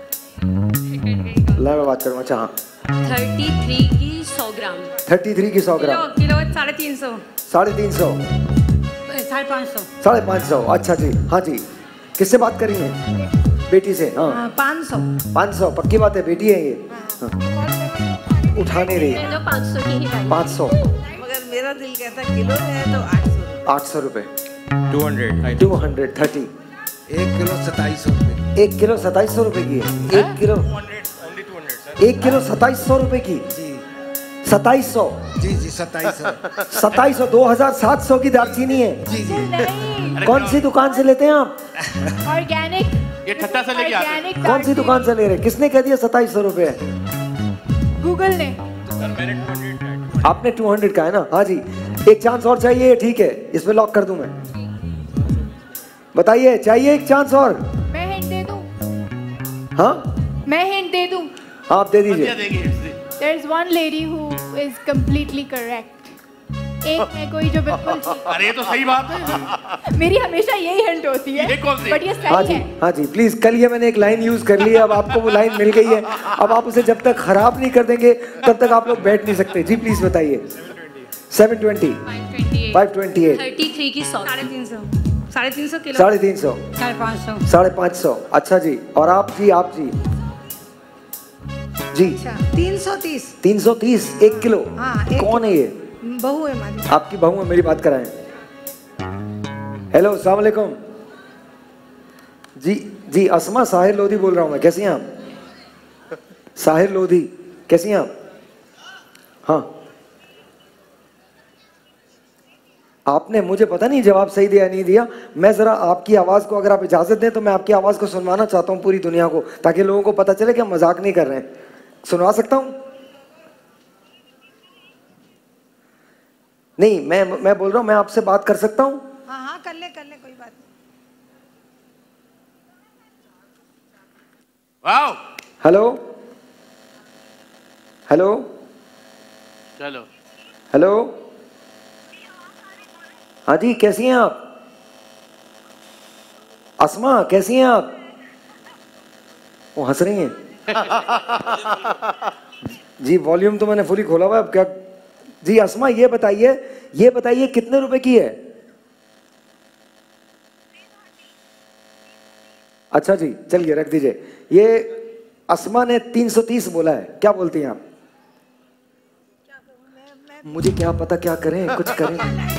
ला मैं बात करूँ। अच्छा हाँ, थर्टी थ्री की सौ ग्राम थर्टी थ्री की सौ ग्राम किलो साढ़े तीन सौ साढ़े तीन सौ साढ़े पाँच सौ साढ़े पाँच सौ अच्छा जी हाँ जी। किससे बात करी है? बेटी से। हाँ पाँच सौ पाँच सौ पक्की बात है, बेटी है ये। हाँ। उठा नहीं रही। पाँच सौ की ही पाँच सौ, मगर मेरा दिल कहता किलो है तो आठ सौ आठ सौ रुपए two hundred two hundred thirty. एक किलो सताईस सौ रुपए एक किलो सताईस सौ रुपए की है। एक किलो एक किलो सताईस सौ रुपए की जी सताईस सौ जी जी सताईस सौ सताईस सौ दो हजार सात सौ की दालचीनी है जी जी। कौन सी दुकान से लेते हैं आप? ऑर्गेनिक। ये ठट्टा से लेके आते हैं। कौन सी दुकान से ले रहे हैं? किसने कह दिया सताईस सौ रुपए? गूगल ने। आपने टू हंड्रेड का है ना? हाँ जी। एक चांस और चाहिए? ठीक है, इसमें लॉक कर दूं मैं। बताइए, चाहिए एक चांस और? मैं हिंट दे दूं? हाँ मैं हिंट दे दूं? आप दे दीजिए। There is one lady who is completely correct. एक है कोई जो बिल्कुल अरे ये तो सही बात है। मेरी हमेशा यही हिंट होती है, बट ये हाँ सही जी है। हाँ जी प्लीज। कल ये मैंने एक लाइन यूज कर ली है, अब आपको वो लाइन मिल गई है, अब आप उसे जब तक खराब नहीं कर देंगे तब तक आप लोग बैठ नहीं सकते। जी प्लीज बताइए। Seven twenty five twenty eight thirty three की सौ साढ़े तीन सौ साढ़े तीन सौ किलो साढ़े तीन सौ साढ़े पाँच सौ साढ़े पाँच सौ अच्छा जी। और आप जी आप जी जी तीन सौ तीस तीन सौ तीस एक किलो। हाँ, एक कौन है ये? बहू है हमारी। आपकी बहू है, मेरी बात कराएं। हेलो अस्सलाम वालेकुम। जी जी अस्मा, साहिर लोधी बोल रहा हूँ मैं। कैसी हैं आप? साहिर लोधी, कैसी हैं आप? हाँ आपने मुझे पता नहीं जवाब सही दिया नहीं दिया। मैं जरा आपकी आवाज को, अगर आप इजाजत दें तो मैं आपकी आवाज को सुनवाना चाहता हूँ पूरी दुनिया को, ताकि लोगों को पता चले कि हम मजाक नहीं कर रहे हैं। सुनवा सकता हूँ? नहीं, मैं मैं बोल रहा हूँ, मैं आपसे बात कर सकता हूँ? हाँ हाँ कर ले कर ले, कोई बात नहीं। वाओ। हेलो हेलो चलो हेलो हाँ जी, कैसी हैं आप? अस्मा कैसी हैं आप? वो हंस रही हैं। जी वॉल्यूम तो मैंने फुली खोला हुआ है, अब क्या? जी अस्मा ये बताइए ये बताइए कितने रुपए की है? अच्छा जी चलिए रख दीजिए। ये अस्मा ने तीन सौ तीस बोला है, क्या बोलती हैं आप? मुझे क्या पता क्या करें, कुछ करें।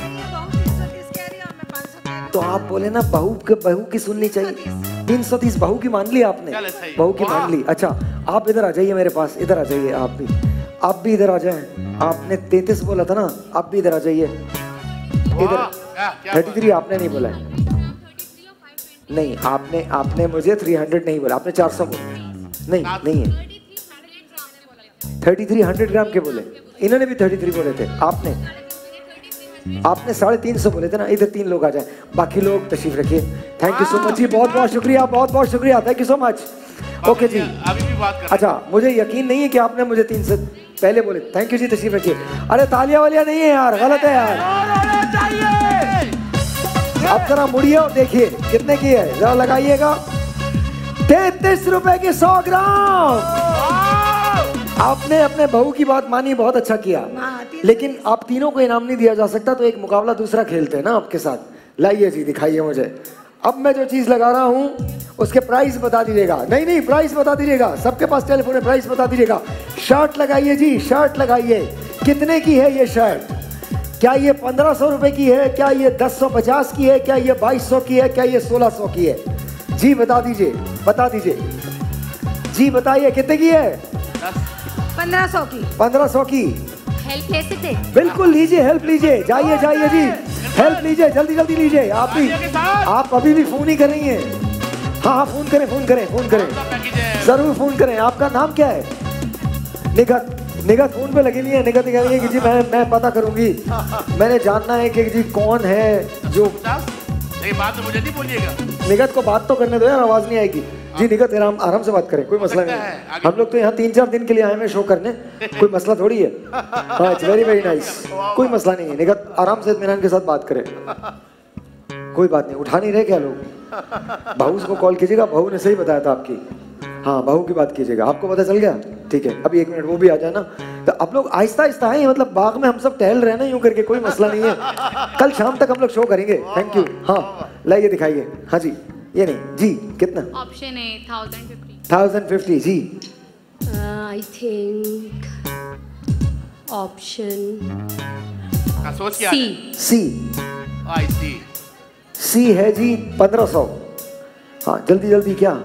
तो आप बोले ना बहू के बहू की सुननी चाहिए। तीन सौ तीस बहू की मान ली आपने? बहू की मान ली। अच्छा आप इधर आ जाइए मेरे पास, इधर आ जाइए। आप भी आप भी इधर आ जाएं। आपने तैतीस बोला था ना, आप भी इधर आ जाइए। इधर थर्टी थ्री आपने नहीं बोला है। नहीं आपने आपने मुझे थ्री हंड्रेड नहीं बोला, आपने चार सौ बोला। नहीं नहीं है, थर्टी थ्री हंड्रेड ग्राम के बोले। इन्होंने भी थर्टी थ्री बोले थे। आपने आपने साढ़े तीन सौ बोले थे ना। इधर तीन लोग आ जाए, बाकी लोग तशरीफ रखिए। थैंक यू सो मच जी, बहुत बहुत शुक्रिया, बहुत बहुत शुक्रिया, thank you so much. Okay जी। अभी भी बात कर। अच्छा मुझे यकीन नहीं है कि आपने मुझे तीन से पहले बोले। थैंक यू जी, तशरीफ रखिए। अरे तालियां वालियां नहीं है यार, गलत है यार। अब जरा मुड़िए और देखिए कितने की है, जरा लगाइएगा। तैतीस रुपए के सौ ग्राम। आपने अपने बहू की बात मानी, बहुत अच्छा किया, लेकिन आप तीनों को इनाम नहीं दिया जा सकता, तो एक मुकाबला दूसरा खेलते हैं ना आपके साथ। लाइए जी, दिखाइए मुझे। अब मैं जो चीज लगा रहा हूं उसके प्राइस बता दीजिएगा। नहीं नहीं, प्राइस बता दीजिएगा, सबके पास टेलीफोन है, प्राइस बता दीजिएगा। शर्ट लगाइए जी, शर्ट लगाइए। कितने की है ये शर्ट? क्या ये पंद्रह सौ रुपए की है? क्या ये दस सौ पचास की है? क्या ये बाईस सौ की है? क्या ये सोलह सौ की है? जी बता दीजिए, बता दीजिए जी, बताइए कितने की है? पंद्रह सौ की। पंद्रह सौ की। हेल्प ले सकते? बिल्कुल लीजिए, हेल्प लीजिए, जाइए जाइए जी, हेल्प लीजिए, जल्दी जल्दी लीजिए। आप भी, आप अभी भी फोन ही कर रही हैं। हाँ हाँ, फोन करें, फोन करें, फोन करें, जरूर फोन करें। आपका नाम क्या है? निगत। निगत फोन पे लगी नहीं है। निगत कह रही है कि जी मैं मैं पता करूंगी, मैंने जानना है कि जी कौन है जो। बात तो मुझे नहीं बोलिएगा। निगत को बात तो करने दो यार, आवाज नहीं आएगी। जी निगत, आराम आराम से बात करें, कोई मसला नहीं। हम लोग तो यहाँ तीन चार दिन के लिए आए हैं शो करने, कोई मसला थोड़ी है। हाँ, इट्स वेरी वेरी नाइस, कोई मसला नहीं है। निगत आराम से इत्मीनान के साथ बात करें, कोई बात नहीं। उठा नहीं रहे क्या लोग? बहू को कॉल कीजिएगा, बहू ने सही बताया था आपकी। हाँ, बहू की बात कीजिएगा, आपको पता चल गया? ठीक है, अभी एक मिनट वो भी आ जाए ना। तो आप लोग आहिस्ता आहिस्ता आए, मतलब बाग में हम सब टहल रहे ना यूं करके, कोई मसला नहीं है। कल शाम तक हम लोग शो करेंगे। Thank you. हाँ लाइए, दिखाइए। हाँ जी, ये नहीं जी, कितना? ऑप्शन है थाउजेंड फिफ्टी। थाउजेंड फिफ्टी जी। I think option C. C. I see. C है जी, पंद्रह सौ। हाँ जल्दी जल्दी। क्या?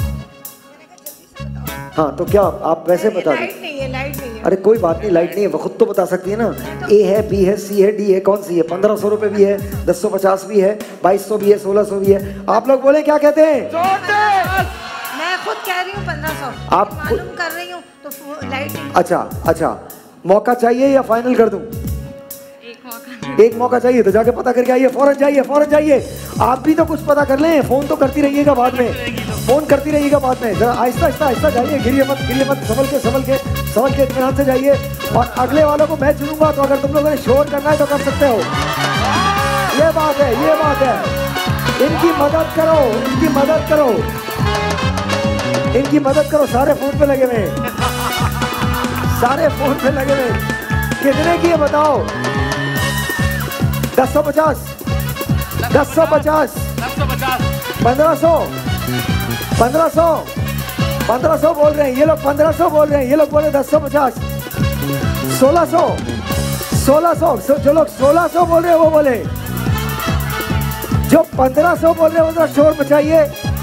हाँ तो क्या आप वैसे बता दें? लाइट नहीं है, लाइट नहीं है। अरे कोई बात नहीं, लाइट नहीं है, वो खुद तो बता सकती है ना। ए है, बी है, सी है, डी है, कौन सी है? पंद्रह सौ रुपए भी है, दस सौ पचास भी है, बाईस सौ भी है, सोलह सौ भी है। आप लोग बोले क्या कहते हैं? मैं खुद कह रही हूँ पंद्रह सौ। आप मालूम कर रही हूँ तो लाइट नहीं। अच्छा अच्छा, मौका चाहिए या फाइनल कर दूं? एक मौका चाहिए तो जाके पता करके आइए, फौरन जाइए, फौरन जाइए। आप भी तो कुछ पता कर लें, फोन तो करती रहिएगा बाद में, फोन करती रहिएगा बाद में। जरा आहिस्ता आहिस्ता आहिस्ता जाइए, गिरिए मत, गिरिए मत, संभल के संभल के संभल के इत्मीनान से जाइए। और अगले वालों को मैं चुनूंगा, तो अगर तुम लोगों ने शोर करना है तो कर सकते हो। ये बात है, ये बात है। इनकी मदद करो, इनकी मदद करो, इनकी मदद करो। सारे फोन पे लगे हुए, सारे फोन पे लगे हुए। कितने की है बताओ? दस सौ पचास, दस सौ पचास, पंद्रह सौ, पंद्रह सौ, पंद्रह सौ बोल रहे हैं ये लोग, पंद्रह सौ बोल रहे हैं ये लोग, बोले दस सौ पचास, सोलह सौ, सोलह सौ। जो लोग सोलह सौ बोल रहे हैं वो बोले, जो पंद्रह सौ बोल रहे हैं वो जरा शोर मचाइए,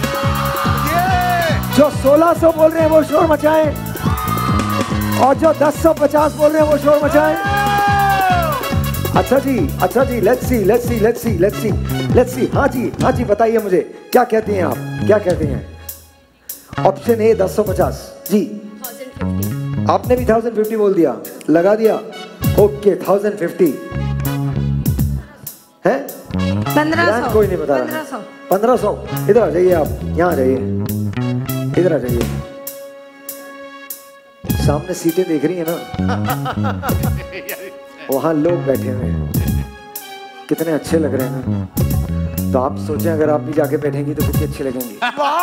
जो सोलह सौ बोल रहे हैं वो शोर मचाएं, और जो दस सौ पचास बोल रहे हैं वो शोर मचाएं। अच्छा जी, अच्छा जी, let's see let's see let's see let's see let's see. हाँ जी, हाँ जी, बताइए मुझे क्या कहती हैं आप, क्या कहती हैं? ऑप्शन ए दस सौ पचास जी। आपने भी थाउजेंड फिफ्टी बोल दिया, लगा दिया। ओके, थाउजेंड फिफ्टी है। पंद्रह सौ। कोई नहीं बता रहा। पंद्रह सौ। इधर आ जाइए, आप यहाँ आ जाइए, इधर आ जाइए। सामने सीटें देख रही है ना, वहां लोग बैठे हुए हैं, कितने अच्छे लग रहे हैं। तो आप सोचें अगर आप भी जाके बैठेंगी तो कितनी अच्छी लगेंगी।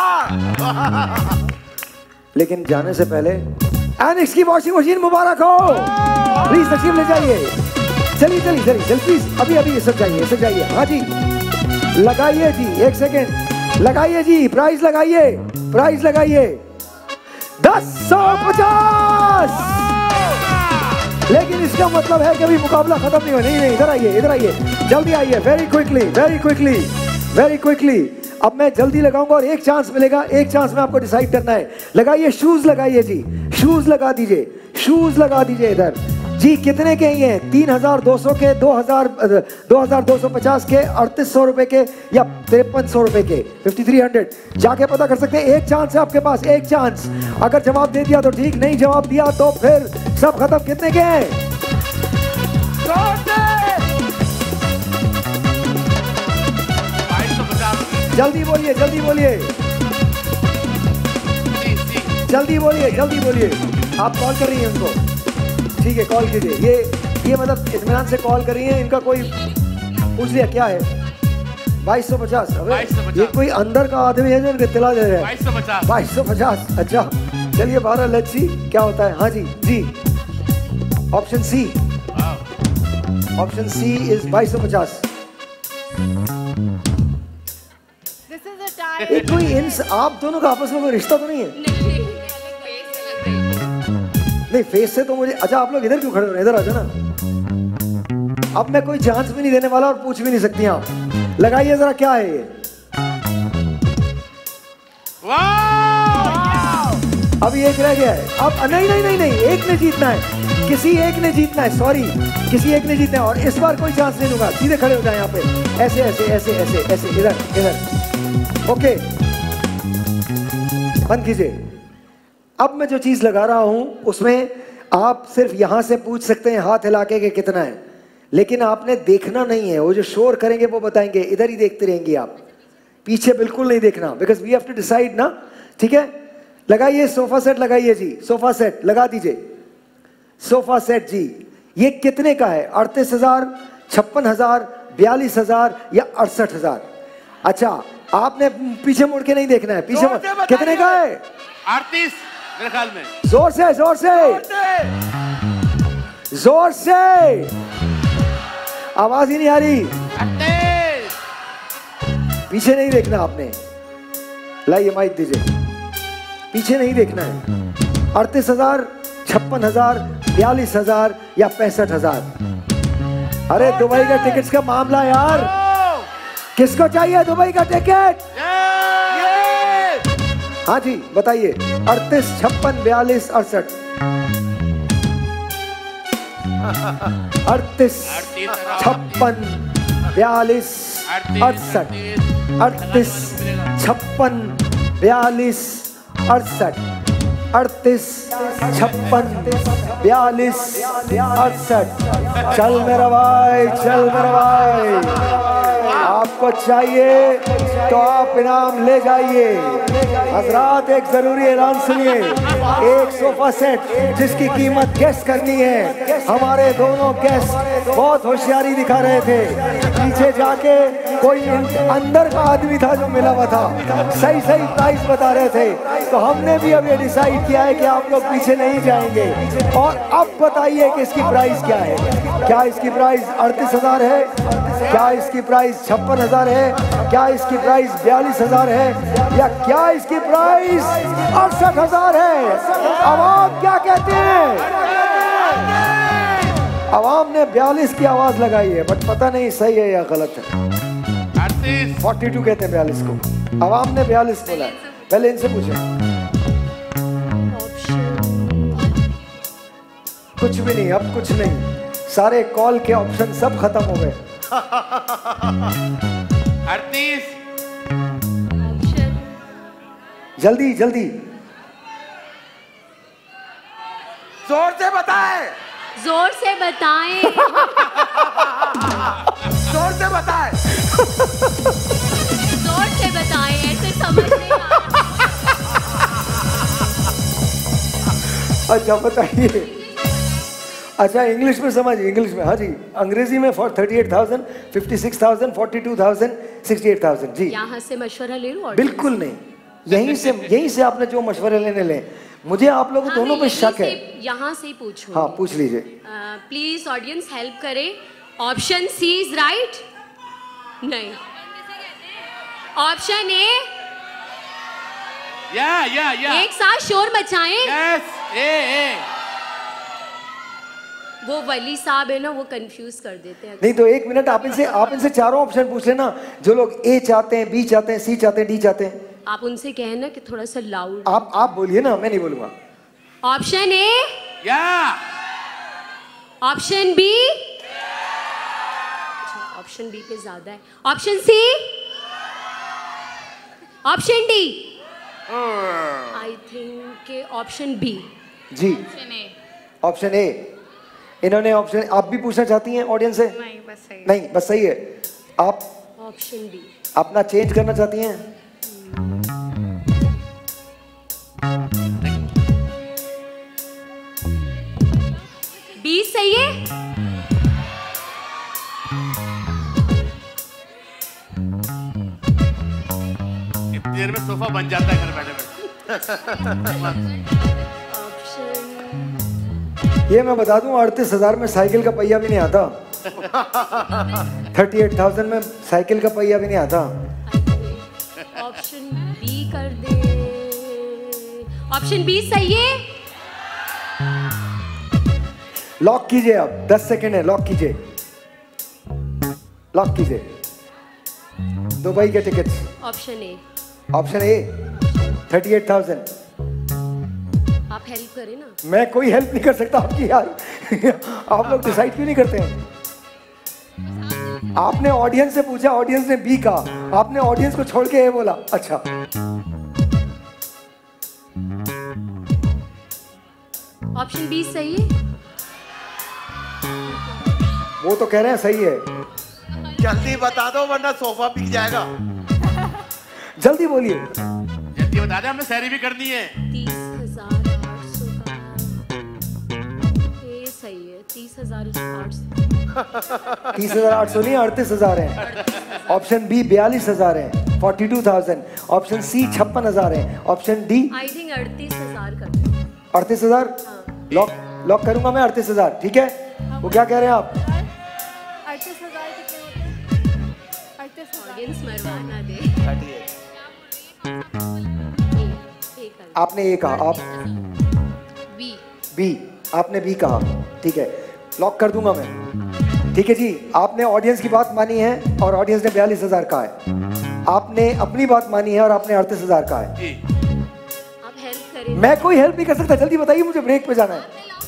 लेकिन जाने से पहले एनिक्स की वॉशिंग मशीन मुबारक हो, प्लीज तशरीफ ले जाइए। चलिए चलिए चलिए चलिए प्लीज, अभी अभी ये सब जाइए, सब जाइए। हाँ जी, लगाइए जी, एक सेकेंड लगाइए जी, प्राइस लगाइए, प्राइस लगाइए। दस सौ पचास। लेकिन इसका मतलब है कि अभी मुकाबला खत्म नहीं हुआ। नहीं नहीं, इधर आइए, इधर आइए, जल्दी आइए, very quickly very quickly very quickly. अब मैं जल्दी लगाऊंगा और एक चांस मिलेगा, एक चांस में आपको डिसाइड करना है। लगाइए, शूज लगाइए जी, शूज लगा दीजिए, शूज लगा दीजिए इधर जी। कितने के ये हैं? तीन हजार दो सौ के, दो हजार दो हजार दो सौ पचास के, अड़तीस सौ रुपए के, या तिरपन सौ रुपए के, फिफ्टी थ्री हंड्रेड। जाके पता कर सकते हैं। एक चांस है आपके पास, एक चांस। अगर जवाब दे दिया तो ठीक, नहीं जवाब दिया तो फिर सब खत्म। कितने के हैं? जल्दी बोलिए, जल्दी बोलिए, जल्दी बोलिए, जल्दी बोलिए। आप कॉल कर रही हैं उनको? ठीक है, कॉल कीजिए। ये ये मतलब इत्मीनान से कॉल कर रही हैं, इनका कोई पूछ लिया क्या है? बाईस सौ पचास। बाईस सौ पचास। ये कोई अंदर का आदमी है जो इनके तिला दे रहे हैं। बाईस सौ पचास। बाईस सौ पचास। अच्छा चलिए बारह, लेट्स सी क्या होता है। हाँ जी जी, option C, option C is बाईस सौ पचास। This is a tie. ये कोई इन आप दोनों का आपस में कोई रिश्ता तो नहीं है? नहीं फेस से तो मुझे। अच्छा आप लोग इधर क्यों खड़े हो रहे हैं? इधर आ जाओ ना। अब मैं कोई चांस भी नहीं देने वाला और पूछ भी नहीं सकती आप। लगाइए जरा क्या है ये। अभी एक रह गया है। अब नहीं नहीं नहीं नहीं, एक ने जीतना है, किसी एक ने जीतना है। सॉरी, किसी एक ने जीतना है और इस बार कोई चांस नहीं दूंगा। सीधे खड़े हो जाए यहाँ पे, ऐसे ऐसे ऐसे ऐसे ऐसे, इधर इधर। ओके बंद कीजिए। अब मैं जो चीज लगा रहा हूं उसमें आप सिर्फ यहां से पूछ सकते हैं हाथ हिला के कितना है, लेकिन आपने देखना नहीं है। वो जो शोर करेंगे वो बताएंगे, इधर ही देखते रहेंगे आप, पीछे बिल्कुल नहीं देखना, because we have to decide ना। ठीक है, लगाइए सोफा सेट, लगाइए जी सोफा सेट लगा दीजिए। सोफा सेट जी ये कितने का है? अड़तीस हजार, छप्पन हजार, बयालीस हजार या अड़सठ हजार? अच्छा आपने पीछे मुड़ के नहीं देखना है, पीछे मुड़। कितने का है? अड़तीस मेरे ख्याल में। जोर से जोर से जोर से, आवाज ही नहीं आ रही। पीछे नहीं देखना आपने। लाइए माइक दीजिए, पीछे नहीं देखना है। अड़तीस हजार, छप्पन हजार, बयालीस हजार या पैंसठ हजार? अरे दुबई का टिकट्स का मामला यार, किसको चाहिए दुबई का टिकट? हाँ जी बताइए। अड़तीस, छप्पन, बयालीस, अड़सठ। अड़तीस, छप्पन, बयालीस, अड़सठ। अड़तीस, छप्पन, बयालीस, अड़सठ। अड़तीस, छप्पन, बयालीस, अड़सठ। चल मेरा भाई, चल मेरा भाई, आपको चाहिए तो आप इनाम ले जाइए। हजरात एक जरूरी ऐलान सुनिए, एक सोफा सेट जिसकी कीमत गेस करनी है। हमारे दोनों गेस्ट बहुत होशियारी दिखा रहे थे, पीछे जाके कोई अंदर का आदमी था जो मिला हुआ था, सही सही प्राइस बता रहे थे। तो हमने भी अब ये डिसाइड किया है कि आप लोग पीछे नहीं जाएंगे। और अब बताइए कि इसकी प्राइस क्या है? क्या इसकी प्राइस अड़तीस हजार है? क्या इसकी प्राइस छप्पन हजार है? क्या इसकी प्राइस बयालीस हजार है? या क्या इसकी प्राइस अड़सठ हजार है? आवाम क्या कहते हैं? आवाम ने बयालीस की आवाज लगाई है, बट पता नहीं सही है या गलत है। फोर्टी टू कहते हैं बयालीस को, आवाम ने बयालीस बोला है। पहले इनसे पूछे। कुछ भी नहीं, अब कुछ नहीं, सारे कॉल के ऑप्शन सब खत्म हो गए। अड़तीस। जल्दी जल्दी जोर से बताएं, जोर से बताएं, जोर से बताएं, जोर से बताएं, ऐसे समझ नहीं आ रहा। अच्छा बताइए। अच्छा इंग्लिश में समझिए, इंग्लिश में। हाँ जी, अंग्रेजी में for thirty eight thousand, fifty six thousand, forty two thousand, sixty eight thousand. जी यहाँ से मशवरा ले लो? बिल्कुल नहीं, यहीं से यहीं से आपने जो मशवरे लेने ले। मुझे आप लोगों दोनों पे शक है। यहाँ से ही पूछो। हाँ पूछ लीजिए। प्लीज ऑडियंस हेल्प करे। Option C is right? नहीं। Option A? या या या एक साथ शोर मचाएं। यस, ए ए। वो वली साहब है ना, वो कंफ्यूज कर देते हैं। नहीं तो एक मिनट, आप इनसे आप इनसे चारों ऑप्शन पूछ लेना, जो लोग ए चाहते हैं, बी चाहते हैं, सी चाहते हैं, डी चाहते हैं। आप उनसे कहना कि थोड़ा सा लाउड। आप आप बोलिए ना, मैं नहीं बोलूंगा। Option A? या। Option B? ऑप्शन बी पे ज्यादा है। Option C? Option D? I think option B. जी ऑप्शन ए। इन्होंने ऑप्शन, आप भी पूछना चाहती हैं ऑडियंस से? नहीं बस सही। नहीं बस सही है। आप ऑप्शन डी अपना चेंज करना चाहती हैं? बी सही है? देर में सोफा बन जाता है घर बैठे बैठे। ये मैं बता दूं, अड़तीस हजार में साइकिल का पहिया भी नहीं आता। थर्टी एट थाउजेंड में साइकिल का पहिया भी नहीं आता। ऑप्शन बी कर दे। ऑप्शन बी सही है। लॉक कीजिए अब, दस सेकेंड है, लॉक कीजिए, लॉक कीजिए। दुबई के tickets. Option A. Option A, thirty eight thousand. आप हेल्प करें ना। मैं कोई हेल्प नहीं कर सकता आपकी यार। आप लोग डिसाइड क्यों नहीं करते हैं? आपने ऑडियंस से पूछा, ऑडियंस ने बी कहा, आपने ऑडियंस को छोड़ के ए बोला। अच्छा, ऑप्शन बी सही है। वो तो कह रहे हैं सही है। जल्दी बता दो वरना सोफा बिक जाएगा। जल्दी बोलिए। जल्दी बता दे, हमें सैरी भी करनी है। तीस हजार आठ सौ का ये सही है। तीस हजार आठ सौ। तीस हजार आठ सौ नहीं, अड़तीस हजार है। ऑप्शन बी बयालीस हजार है, forty two thousand. Option C छप्पन हजार है। ऑप्शन डी आई थिंक अड़तीस हजार कर। अड़तीस हजार लॉक लॉक करूंगा मैं, अड़तीस हजार। ठीक है, वो क्या कह रहे हैं आप? अड़तीस हजार कितने होते हैं? अड़तीस ऑडियंस मरवाना दे। आपने ए कहा, आप बी। बी, आपने बी कहा। ठीक है, लॉक कर दूंगा मैं। ठीक है जी, आपने ऑडियंस की बात मानी है और ऑडियंस ने बयालीस हजार कहा है। आपने अपनी बात मानी है और आपने अड़तीस हजार कहा है। आप हेल्प करें। मैं कोई हेल्प नहीं कर सकता। जल्दी बताइए, मुझे ब्रेक पे जाना है।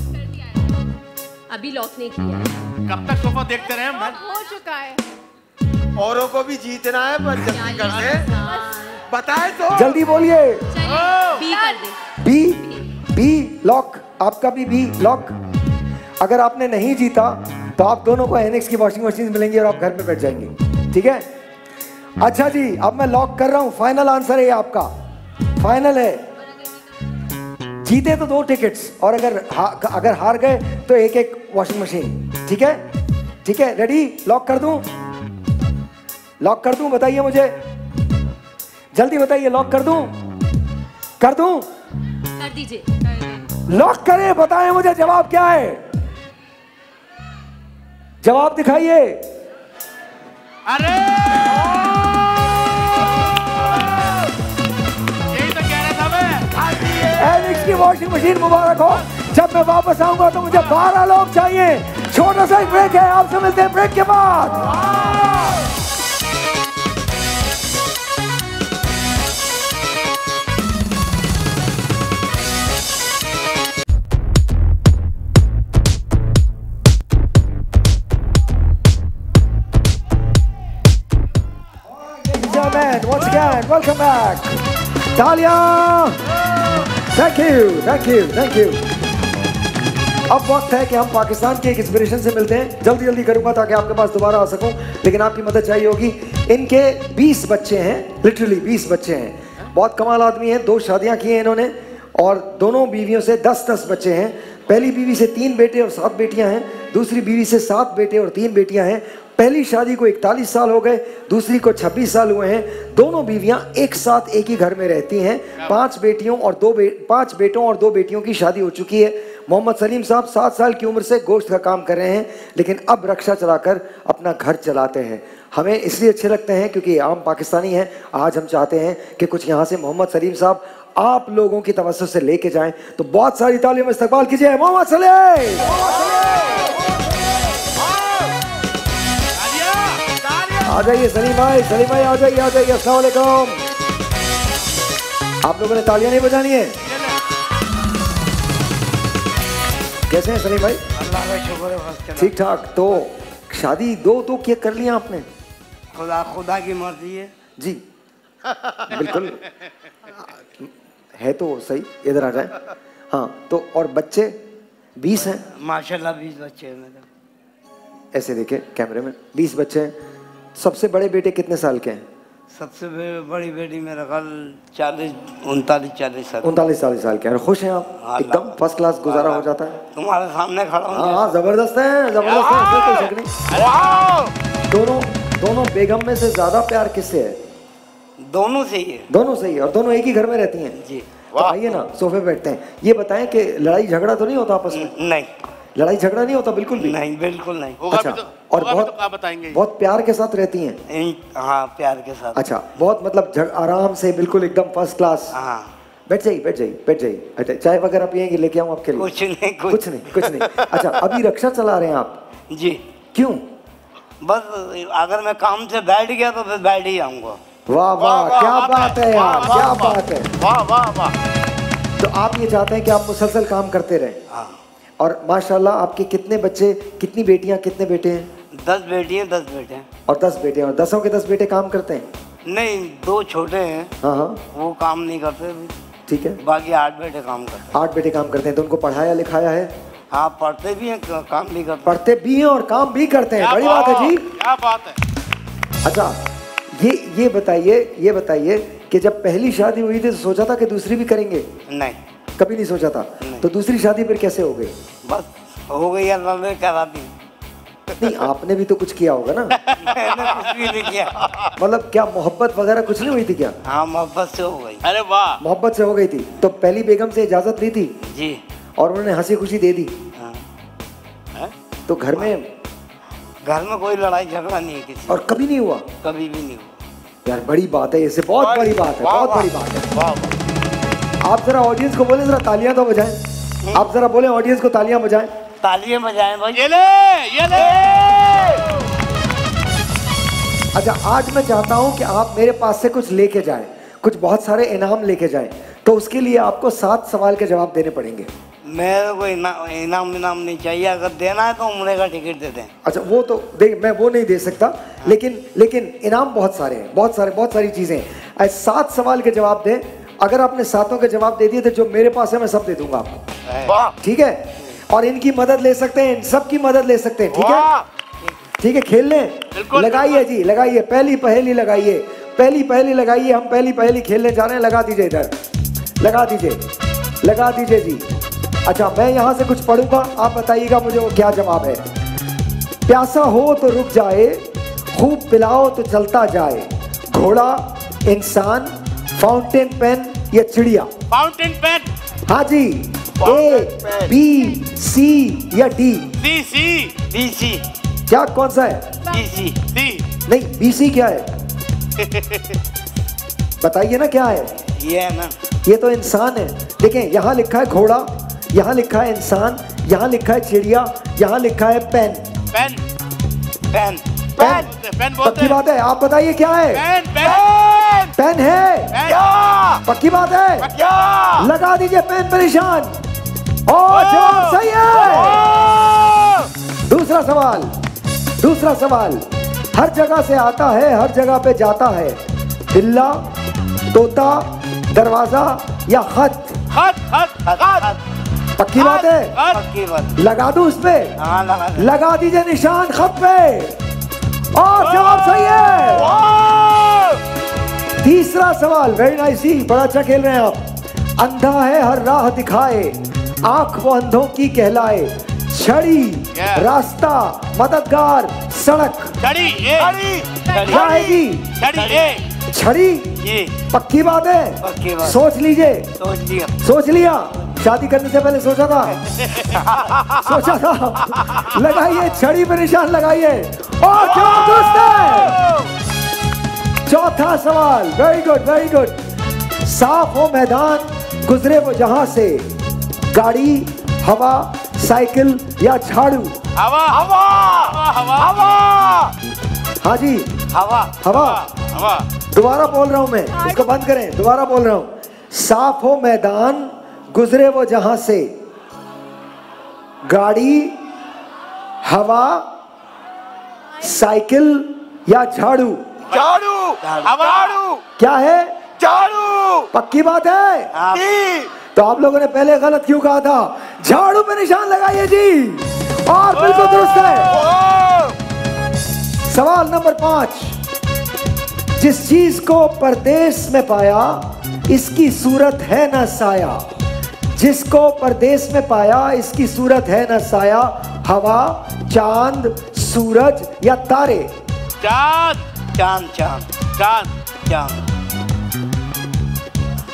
अभी लॉक नहीं किया। कब तक सोफा देखते रहे? अब हो चुका है। औरों को भी जीतना है, पर जल्दी कर दे। बताए तो जल्दी बोलिए। बी कर दे। B, B lock. आपका भी बी लॉक। अगर आपने नहीं जीता तो आप दोनों को एनेक्स की वॉशिंग मशीन मिलेंगी और आप घर पे बैठ जाएंगे। ठीक है, अच्छा जी, अब मैं लॉक कर रहा हूं। फाइनल आंसर है आपका, फाइनल है। जीते तो दो टिकट्स और अगर हा, अगर हार गए तो एक एक वॉशिंग मशीन। ठीक है, ठीक है, रेडी? लॉक कर दूं? लॉक कर दूं? बताइए मुझे, जल्दी बताइए। लॉक कर दूं? कर दूं? कर दीजिए। लॉक करें, बताएं मुझे जवाब क्या है। जवाब दिखाइए। अरे यही तो कह रहा था मैं। एनिक्स की वॉशिंग मशीन मुबारक हो। जब मैं वापस आऊंगा तो मुझे बारह लोग चाहिए। छोटा सा ब्रेक है, आपसे मिलते हैं ब्रेक के बाद। Once again, welcome back. तालियां। Thank you, thank you, thank you. अब वक्त है कि हम पाकिस्तान के एक इंस्पिरेशन से मिलते हैं। जल्दी जल्दी करूंगा ताकि आपके पास दोबारा आ सकूं, लेकिन आपकी मदद चाहिए होगी। इनके बीस बच्चे हैं, लिटरली बीस बच्चे हैं। बहुत कमाल आदमी हैं। दो शादियां की हैं इन्होंने और दोनों बीवियों से दस दस बच्चे हैं। पहली बीवी से तीन बेटे और सात बेटियां हैं। दूसरी बीवी से सात बेटे और तीन बेटियां हैं। पहली शादी को इकतालीस साल हो गए, दूसरी को छब्बीस साल हुए हैं। दोनों बीवियां एक साथ एक ही घर में रहती हैं। पांच बेटियों और दो बे, पांच बेटों और दो बेटियों की शादी हो चुकी है। मोहम्मद सलीम साहब सात साल की उम्र से गोश्त का काम कर रहे हैं, लेकिन अब रक्षा चलाकर अपना घर चलाते हैं। हमें इसलिए अच्छे लगते हैं क्योंकि आम पाकिस्तानी हैं। आज हम चाहते हैं कि कुछ यहाँ से मोहम्मद सलीम साहब आप लोगों की तवज्जो से लेके जाएं, तो बहुत सारी तालियों में इस्तकबाल कीजिए मोहम्मद सलीम। आ जाइए सलीम भाई, सलीम भाई आ जाइए, आ जाइए। अस्सलाम वालेकुम। आप लोगों ने तालियां नहीं बजानी है? कैसे हैं सलीम भाई? अल्लाह का शुक्र है, ठीक ठाक। तो शादी दो दो किया कर लिया आपने? खुदा खुदा की मर्जी है जी। बिल्कुल है तो सही। इधर आ जाए। हाँ, तो और बच्चे बीस हैं माशाल्लाह। बीस बच्चे हैं मेरे। ऐसे देखे कैमरे में, बीस बच्चे हैं। सबसे बड़े बेटे कितने साल के हैं? सबसे बड़ी बेटी मेरा कल चालीस उनतालीस चालीस साल उनतालीस चालीस साल के हैं। खुश हैं आप? एकदम फर्स्ट क्लास गुजारा हो जाता है। तुम्हारे सामने खड़ा हूं। हाँ, जबरदस्त है, जबरदस्त है, इसमें कोई शक नहीं। दोनों दोनों बेगम में से ज्यादा प्यार किससे है? दोनों सही है। दोनों सही है और दोनों एक ही घर में रहती हैं जी। तो आइए ना सोफे पे बैठते हैं। ये बताएं कि लड़ाई झगड़ा तो नहीं होता आपस में? नहीं, लड़ाई झगड़ा नहीं होता बिल्कुल भी? नहीं, बिल्कुल नहीं। होगा अच्छा, भी तो, और होगा बहुत भी तो क्या बताएंगे? बहुत प्यार के साथ रहती हैं? हाँ, प्यार के साथ। अच्छा, बहुत मतलब झग आराम से बिल्कुल एकदम फर्स्ट क्लास। हाँ। बैठ जाइए बैठ जाइए बैठ जाइए। अच्छा, चाय वगैरह पियेंगे? लेके आऊँ आपके लिए? कुछ नहीं, कुछ, कुछ नहीं कुछ नहीं। अच्छा, अभी रक्षा चला रहे हैं आप? जी। क्यों? बस अगर मैं काम से बैठ गया तो फिर बैठ ही आऊंगा। वाह वाह, क्या बात है यार, क्या बात है, वाह वाह वाह। तो आप ये चाहते हैं कि आप मुसलसल काम करते रहें? हाँ। और माशाल्लाह आपके कितने बच्चे, कितनी बेटियां, कितने बेटे हैं? दस बेटी हैं, दस बेटे हैं। और दस बेटे हैं, और दसों के दस बेटे काम करते हैं? नहीं, दो छोटे हैं। हाँ हाँ, वो काम नहीं करते अभी। ठीक है। बाकी आठ बेटे काम करते हैं। आठ बेटे काम करते हैं, तो उनको पढ़ाया लिखाया है? हाँ, पढ़ते भी हैं, काम भी करते हैं। पढ़ते भी हैं और काम भी करते हैं, बड़ी बात है जी। क्या बात है। अच्छा, ये ये बताइए ये बताइए कि जब पहली शादी हुई थी तो सोचा था कि दूसरी भी करेंगे? नहीं, कभी नहीं सोचा था। तो दूसरी शादी फिर कैसे हो गई? बस हो गई, अल्लाह ने करा दी। नहीं, आपने भी तो कुछ किया होगा ना? मैंने कुछ भी नहीं किया। मतलब क्या मोहब्बत वगैरह कुछ नहीं हुई थी क्या? हाँ, मोहब्बत से हो गई। अरे वाह, मोहब्बत से हो गई थी। तो पहली बेगम से इजाजत ली थी? जी। और उन्होंने हंसी खुशी दे दी? हाँ। तो घर में घर में कोई लड़ाई झगड़ा नहीं है किसी। और कभी नहीं हुआ? कभी भी नहीं हुआ। यार बड़ी बात है, इससे बहुत बड़ी बात है, बहुत बड़ी बात है। वाह वाह। आप जरा ऑडियंस को बोले, जरा तालियां तो बजाएं। आप जरा बोले ऑडियंस को तालियां बजाएं। तालियां बजाएं भाई। ये ले, ये ले। अच्छा, आज मैं चाहता हूं कि आप मेरे पास से कुछ लेके जाएं, कुछ बहुत सारे इनाम लेके जाएं। तो उसके लिए आपको सात सवाल के जवाब देने पड़ेंगे। मेरे को इनाम इनाम इनाम नहीं चाहिए। अगर देना है तो उम्रे का टिकट दे दें। अच्छा, वो तो देख, मैं वो नहीं दे सकता। हाँ। लेकिन लेकिन इनाम बहुत सारे हैं, बहुत सारे बहुत सारी चीजें हैं। सात सवाल के जवाब दें। अगर आपने सातों के जवाब दे दिए तो जो मेरे पास है मैं सब दे दूंगा आपको। ठीक है? और इनकी मदद ले सकते हैं, इन सब की मदद ले सकते हैं। ठीक है? ठीक है, खेल लें। लगाइए जी, लगाइए। पहली पहेली लगाइए, पहली पहेली लगाइए। हम पहली पहेली खेलने जा रहे हैं। लगा दीजिए इधर, लगा दीजिए, लगा दीजिए जी। अच्छा, मैं यहाँ से कुछ पढ़ूंगा, आप बताइएगा मुझे वो क्या जवाब है। प्यासा हो तो रुक जाए, खूब पिलाओ तो चलता जाए। घोड़ा, इंसान, फाउंटेन पेन या चिड़िया? Fountain pen. हाँ जी। ए, बी, सी या डी? सी सी बी सी। क्या, कौन सा है? B C. सी। नहीं, बी सी क्या है? बताइए ना क्या है? ये है ना, ये तो इंसान है। देखें, यहाँ लिखा है घोड़ा, यहाँ लिखा है इंसान, यहाँ लिखा है चिड़िया, यहाँ लिखा है pen. Pen pen pen pen बोलते पक्की बात है? आप बताइए क्या है? पेन पेन पेन है। पेन। पक्की बात है? क्या? लगा दीजिए पेन पर निशान। और जवाब सही है। दूसरा सवाल, दूसरा सवाल। हर जगह से आता है, हर जगह पे जाता है। बिल्ला, तोता, दरवाजा या खत? खत खत खत। पक्की बात है? पक्की बात। लगा दूं उस पे? हाँ, लगा दे। लगा दीजिए निशान खत पे। और जवाब सही है। तीसरा सवाल, वेरी नाइस जी, बड़ा अच्छा खेल रहे हैं आप। अंधा है हर राह दिखाए, आंख वो अंधों की कहलाए। छड़ी, रास्ता, मददगार, सड़क? छड़ी। क्या है जी? छड़ी। छड़ी। ये पक्की बात है? पक्की बात। सोच लीजिए। सोच लिया। सोच लिया? शादी करने से पहले सोचा था? सोचा था। लगाइए, छड़ी पे निशान लगाइए। और जवाब दुरुस्त है। चौथा सवाल, वेरी गुड वेरी गुड। साफ हो मैदान, गुजरे वो जहां से। गाड़ी, हवा, साइकिल या झाड़ू? हवा हवा हवा हवा। हाँ जी, हवा हवा। हवा। दोबारा बोल रहा हूं मैं, इसको बंद करें। दोबारा बोल रहा हूं। साफ हो मैदान, गुजरे वो जहां से। गाड़ी, हवा, साइकिल या झाड़ू? झाड़ू। झाड़ू। क्या है? झाड़ू। पक्की बात है? हाँ। तो आप लोगों ने पहले गलत क्यों कहा था? झाड़ू पे निशान लगाइए जी। और बिल्कुल दुरुस्त है। सवाल नंबर पांच। जिस चीज को परदेश में पाया, इसकी सूरत है न साया। जिसको परदेश में पाया, इसकी सूरत है न साया। हवा, चांद, सूरज या तारे? चांद। चांद चांद चांद। चांद।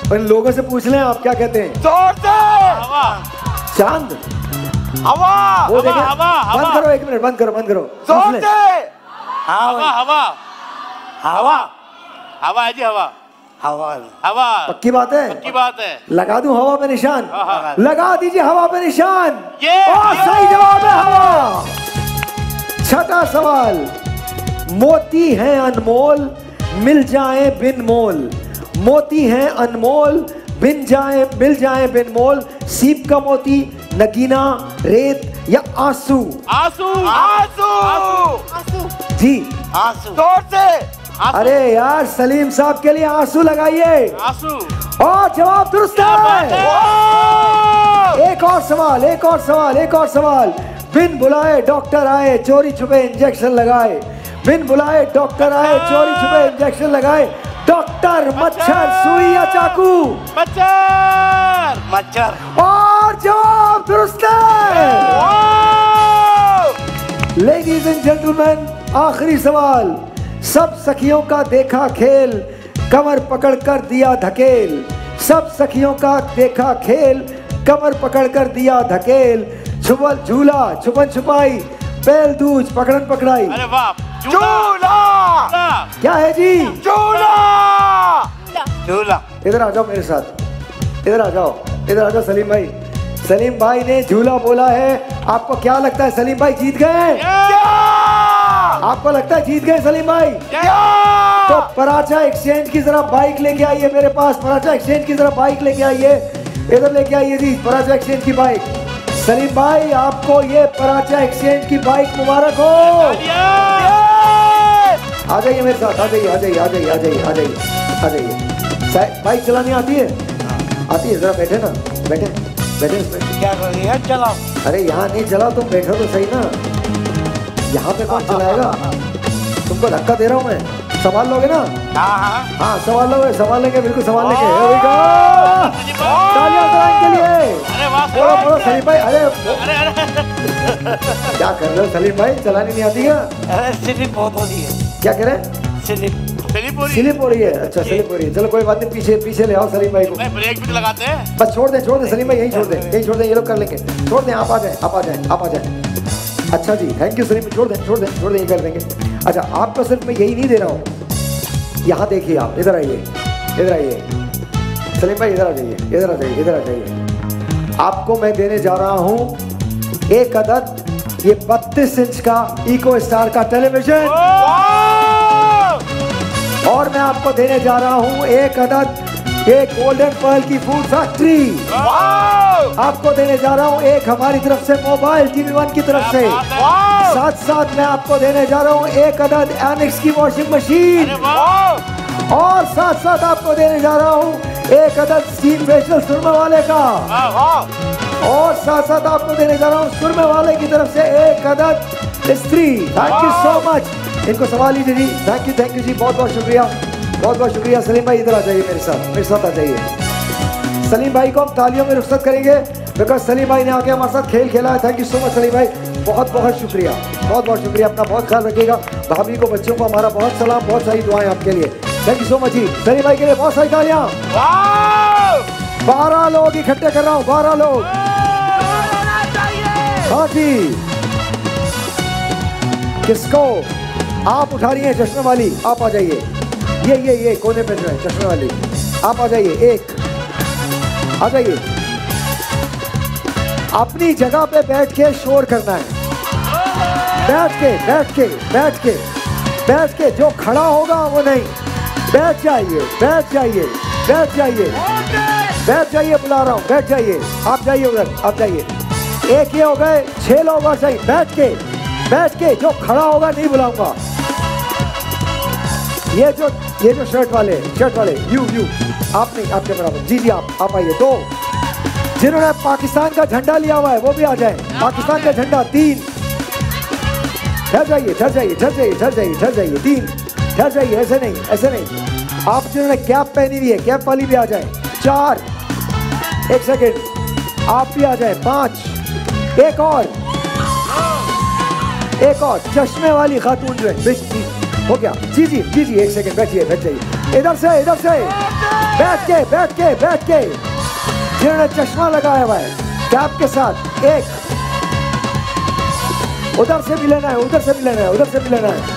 इन लोगों से पूछ लें आप क्या कहते हैं। जोर से हवा, चांद, हवा, वो देखें, हवा, हवा, बंद करो एक मिनट, बंद करो, बंद करो। जोर से हवा, हवा, हवा, हवा है जी, हवा, हवा, हवा। पक्की बात है, पक्की बात है। लगा दूं हवा पे निशान, लगा दीजिए हवा पे निशान। ये और सही जवाब है हवा। छठा सवाल, मोती हैं अनमोल मिल जाए बिन मोल, मोती हैं अनमोल बिन जाए मिल जाए बिन मोल, सीप का मोती, नगीना, रेत या आंसू? आंसू, आंसू, आंसू, जी आंसू, जोर से। अरे यार सलीम साहब के लिए आंसू लगाइए। आंसू, और जवाब दुरुस्त है। एक और सवाल, एक और सवाल, एक और सवाल। बिन बुलाए डॉक्टर आए, चोरी छुपे इंजेक्शन लगाए, बिन बुलाए डॉक्टर आए, चोरी छुपे इंजेक्शन लगाए, डॉक्टर, मच्छर, सुई या चाकू? मच्छर, मच्छर। और जवाब दुरुस्त है। लेडीज एंड जेंटलमैन, आखिरी सवाल। सब सखियों का देखा खेल, कमर पकड़ कर दिया धकेल, सब सखियों का देखा खेल, कमर पकड़ कर दिया धकेल, छुपल झूला, छुपन छुपाई, बैल दूज, पकड़न पकड़ाई। अरे वाह, झूला, क्या है जी? झूला, झूला। इधर आ जाओ मेरे साथ, इधर आ जाओ, इधर आ जाओ सलीम भाई। सलीम भाई ने झूला बोला है। आपको क्या लगता है सलीम भाई जीत गए? आपको लगता है जीत गए सलीम भाई? तो पराचा एक्सचेंज की जरा बाइक लेके आइए मेरे पास, पराचा एक्सचेंज की जरा बाइक लेके आइए, इधर लेके आइए जी पराचा एक्सचेंज की बाइक। सलीम भाई आपको ये पराचा एक्सचेंज की बाइक मुबारक हो। आ जाइए मेरे साथ, आ जाइए, आ जाइए, आ जाइए, आ जाइए, आ जाइए, आ जाइए। बाइक चलानी आती है? आती है, जरा बैठे ना, बैठे बैठे इसमें। क्या कर रही है? चलाओ। अरे यहाँ नहीं चला, तुम बैठो तो सही ना, यहाँ पे कौन चलाएगा? तुमको धक्का दे रहा हूँ मैं, संभाल लोगे ना? हाँ हाँ हाँ संभाल लोगे, संभाल लेंगे, बिल्कुल संभाल लेंगे। Here we go! तालियां बजाने के लिए। बोलो बोलो सलीम भाई। अरे अरे अरे क्या कर रहे हो सलीम भाई, चलानी नहीं आती क्या? अरे स्लिप बहुत हो रही है। क्या कह रहे हैं? स्लिप स्लिप हो रही है। स्लिप हो रही है? अच्छा स्लिप हो रही है, चलो कोई बात नहीं, पीछे पीछे ले आओ सलीम भाई को। नहीं, ब्रेक भी तो लगाते हैं। बस छोड़ दें, छोड़ दें सलीम भाई, यहीं छोड़ दें, यहीं छोड़ दें, ये लोग कर लेंगे। छोड़ दें, आप आ जाएं, आप आ जाएं, आप आ जाएं। अच्छा जी, थैंक यू सलीम, छोड़ दें, छोड़ दें, छोड़ दें, ये कर देंगे। अच्छा आपको सिर्फ मैं यही नहीं दे रहा हूँ, यहाँ देखिए आप, इधर आइए, इधर आइए सलीम भाई, इधर आ जाइए, इधर आ जाइए, इधर आ जाइए। आपको मैं देने जा रहा हूँ एक अदद ये बत्तीस इंच का इको स्टार का टेलीविजन, और मैं आपको देने जा रहा हूँ एक अदद ये गोल्डन पर्ल की फूड फैक्ट्री, आपको देने जा रहा हूँ एक हमारी तरफ से मोबाइल टीवी वन की तरफ से, साथ साथ मैं आपको देने जा रहा हूँ एक अदद एनिक्स की वॉशिंग मशीन, और साथ साथ आपको देने जा रहा हूँ एक अदद स्टीम फेशियल सुरमे वाले का, और साथ साथ आपको देने जा रहा हूँ सुरमे वाले की तरफ से एक अदद इस्त्री। Thank you so much. इनको सवाल लीजिए जी। थैंक यू, थैंक यू जी, बहुत बहुत शुक्रिया, बहुत बहुत शुक्रिया। सलीम भाई इधर आ जाइए मेरे साथ, मेरे साथ आ जाइए। सलीम भाई को हम तालियों में रुखसत करेंगे बिकॉज सलीम भाई ने आके हमारे साथ खेल खेला है। Thank you so much Salim भाई, बहुत बहुत शुक्रिया, बहुत बहुत शुक्रिया। अपना बहुत ख्याल रखिएगा, भाभी को, बच्चों को हमारा बहुत सलाम, बहुत सारी दुआएं आपके लिए। थैंक यू सो मच जी। सलीम भाई के लिए बहुत सारी तालियां। बारह लोग इकट्ठे कर रहा हूँ, बारह लोग। हाँ जी, किसको आप उठा रही हैं? चश्मे वाली आप आ जाइए, ये ये ये कोने पे जो है चश्मे वाली, आप आ जाइए, एक आ जाइए। अपनी जगह पे बैठ के शोर करना है, बैठ के बैठ के बैठ के बैठ के जो खड़ा होगा वो नहीं, बैठ जाइए, बैठ जाइए, बैठ जाइए, बैठ जाइए, बुला रहा हूँ, बैठ जाइए, आप जाइए उधर, आप जाइए। एक ये हो गए, छह लोग और सही, बैठ के बैठ के जो खड़ा होगा नहीं बुलाऊंगा। ये जो ये जो शर्ट वाले शर्ट वाले यू यू आप नहीं, आपके बराबर जी जी, आप आप आइए। दो जिन्होंने पाकिस्तान का झंडा लिया हुआ है वो भी आ जाए, पाकिस्तान का झंडा। तीन, ठहर जाइए, ठहर जाइए, ठहर जाइए, ठहर जाइए, ठहर जाइए। तीन, ठहर जाइए, ऐसे नहीं, ऐसे नहीं। आप जिन्होंने कैप पहनी हुई है, कैप वाली भी आ जाए। चार, एक सेकेंड, आप भी आ जाए। पांच, एक और, एक और चश्मे वाली खातून जो है, हो गया। जी जी जी जी एक सेकंड बैठिए, बैठ जाइए। इधर से इधर से बैठ के बैठ के बैठ के जिन्होंने चश्मा लगाया हुआ है कैप के साथ, एक उधर से भी लेना है, उधर से भी लेना है, उधर से भी लेना है।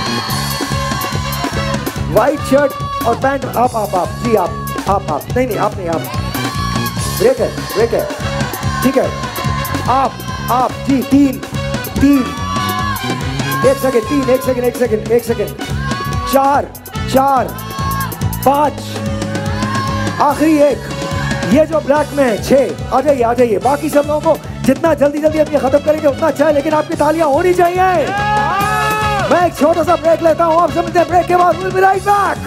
व्हाइट शर्ट और पैंट, आप आप आप जी आप आप आप नहीं नहीं आप नहीं आप, ब्रेक है ब्रेक है, ठीक है। आप आप जी तीन तीन एक सेकंड, तीन एक सेकंड एक सेकंड एक सेकंड चार चार पाँच, आखिरी एक, ये जो ब्लैक में है छः। आ जाइए आ जाइए। बाकी सब लोगों को जितना जल्दी जल्दी अब ये खत्म करेंगे उतना अच्छा है, लेकिन आपकी तालियां होनी चाहिए। मैं एक छोटा सा ब्रेक लेता हूँ, आप समझते हैं ब्रेक के बाद विल बी राइट बैक।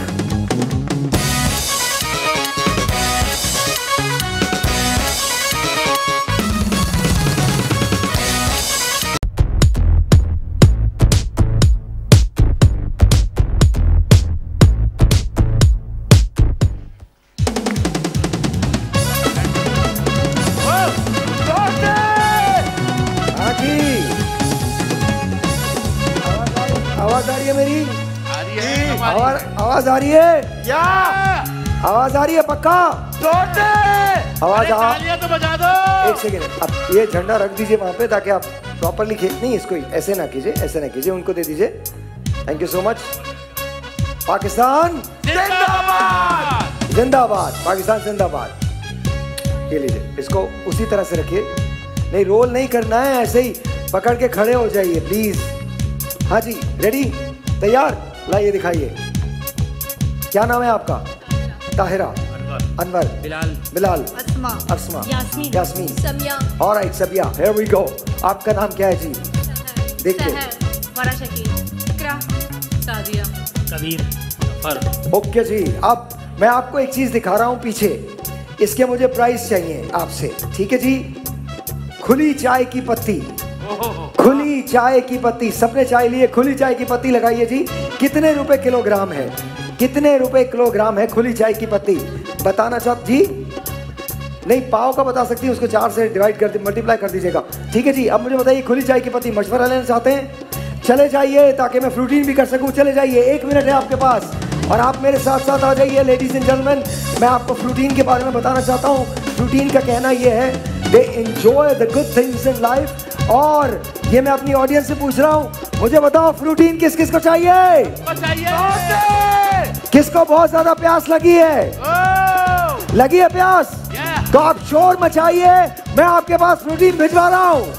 आवाज आ रही है क्या? आवाज आ रही है पक्का? जोर से आवाज आ तो बजा दो। एक सेकेंड, अब ये झंडा रख दीजिए वहां पे ताकि आप प्रॉपरली खेल, नहीं इसको ऐसे ना कीजिए, ऐसे ना कीजिए, उनको दे दीजिए। Thank you so much. Pakistan जिंदाबाद, जिंदाबाद, पाकिस्तान जिंदाबाद। ये लीजिए, इसको उसी तरह से रखिए, नहीं रोल नहीं करना है, ऐसे ही पकड़ के खड़े हो जाइए प्लीज। हाँ जी रेडी, तैयार, लाइए दिखाइए। क्या नाम है आपका? Tahira, Anwar, Bilal, Bilal, Asma, Asma, Yasmeen, Yasmeen, Samia. Alright Sabiya, here we go. आपका नाम क्या है जी? देखिए, वरा शकील, इकरा, सादिया, कबीर, फर। ओके जी, अब मैं आपको एक चीज दिखा रहा हूँ पीछे, इसके मुझे प्राइस चाहिए आपसे, ठीक है जी? खुली चाय की पत्ती, खुली चाय की पत्ती, सबने चाय लिए, खुली चाय की पत्ती लगाइए जी। कितने रुपए किलोग्राम है? कितने रुपए किलोग्राम है खुली चाय की पत्ती? बताना चाहते जी? नहीं, पाव का बता सकती है, उसको चार से डिवाइड कर मल्टीप्लाई कर दीजिएगा, ठीक है जी? अब मुझे बताइए, खुली चाय की पत्ती मशवरा लेना चाहते हैं? चले जाइए ताकि मैं फ्रूटीन भी कर सकूं। चले जाइए, एक मिनट है आपके पास और आप मेरे साथ साथ आ जाइए। लेडीज एंड जेंटलमैन, मैं आपको फ्रूटीन के बारे में बताना चाहता हूँ। फ्रूटीन का कहना यह है, they enjoy the good things in life. और ये मैं अपनी ऑडियंस से पूछ रहा हूँ, मुझे बताओ फ्रूटीन किस किस को चाहिए? किसको बहुत ज्यादा प्यास लगी है? लगी है प्यास? तो आप शोर मचाइए, मैं आपके पास फ्रूटीन भिजवा रहा हूँ।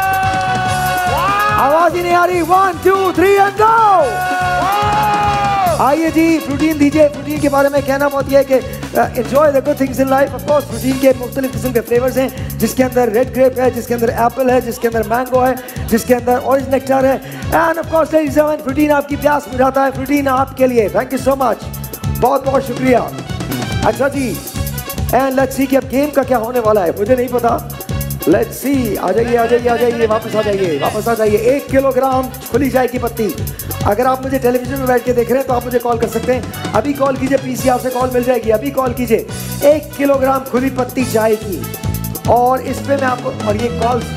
आवाज ही नहीं आ रही। One two three and go. आइए जी, फ्रूटीन दीजिए। फ्रूटीन के बारे में कहना बहुत यह है कि enjoy the good things in life. Of course Frutien के मुख्तलिफ किस्म के फ्लेवर्स हैं, जिसके अंदर रेड ग्रेप है, जिसके अंदर एप्पल है, जिसके अंदर मैंगो है, जिसके अंदर ऑरेंज नेक्टर है। And of course ladies and Frutien आपकी प्यास बुझाता है। फ्रूटीन आपके लिए, थैंक यू सो मच, बहुत बहुत शुक्रिया। अच्छा जी, एंड लेट्स सी कि अब गेम का क्या होने वाला है, मुझे नहीं पता। लेट्स सी, आ जाइए आ जाइए आ जाइए, वापस आ जाइए वापस आ जाइए। एक किलोग्राम खुली चाय की पत्ती। अगर आप मुझे टेलीविजन में बैठ के देख रहे हैं तो आप मुझे कॉल कर सकते हैं, अभी कॉल कीजिए, पीसीआर से कॉल मिल जाएगी, अभी कॉल कीजिए। एक किलोग्राम खुली पत्ती चाय की, और इस पे मैं आपको, और ये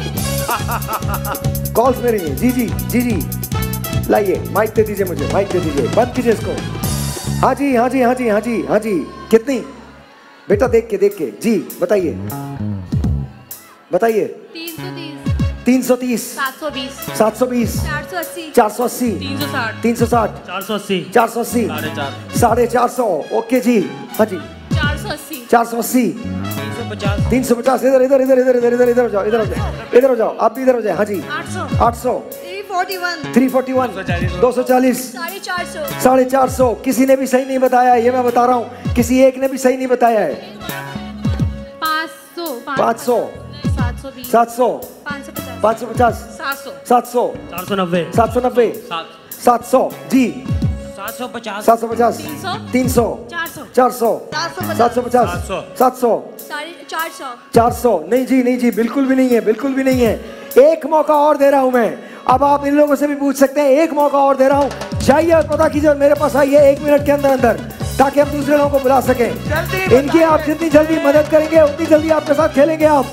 कॉल्स कॉल्स मेरी है। जी जी जी जी, लाइए माइक दे दीजिए, मुझे माइक दे दीजिए, बंद कीजिए इसको। हाँ जी हाँ जी हाँ जी हाँ जी हाँ जी, कितनी बेटा? देख के देख के जी बताइए बताइए। तीन सौ तीस, सात सौ बीस, सात सौ बीस, चार सौ अस्सी, चार सौ अस्सी, तीन सौ साठ, तीन सौ साठ, चार सौ अस्सी, चार सौ अस्सी, साढ़े चार, साढ़े चार सौ। ओके जी, हाँ जी, चार सौ अस्सी, चार सौ अस्सी, तीन सौ पचास, तीन सौ पचास। इधर इधर इधर इधर इधर इधर इधर हो जाओ, इधर हो जाओ, इधर हो जाओ, आप भी इधर हो जाए। हाँ जी, आठ सौ, आठ सौ, तीन सौ इकतालीस, दो सौ चालीस, साढ़े चार सौ, साढ़े चार सौ। किसी ने भी सही नहीं बताया, ये मैं बता रहा हूँ, किसी एक ने भी सही नहीं बताया है। पाँच सौ, पाँच सौ, सात सौ, पाँच सौ पचास, सात सौ, सात सौ, चार सौ नब्बे, सात सौ नब्बे, सात सौ जी, सात सौ पचास, सात सौ पचास, तीन सौ, चार सौ, चार सौ, सात सौ पचास, सात सौ, चार सौ, चार सौ। नहीं जी नहीं जी, बिल्कुल भी नहीं है, बिल्कुल भी नहीं है। एक मौका और दे रहा हूं मैं, अब आप इन लोगों से भी पूछ सकते हैं, एक मौका और दे रहा हूँ। जाइए और पता कीजिए मेरे पास आइए एक मिनट के अंदर अंदर, ताकि हम दूसरे लोगों को बुला सकें। इनकी आप जितनी जल्दी मदद करेंगे उतनी जल्दी आपके साथ खेलेंगे आप।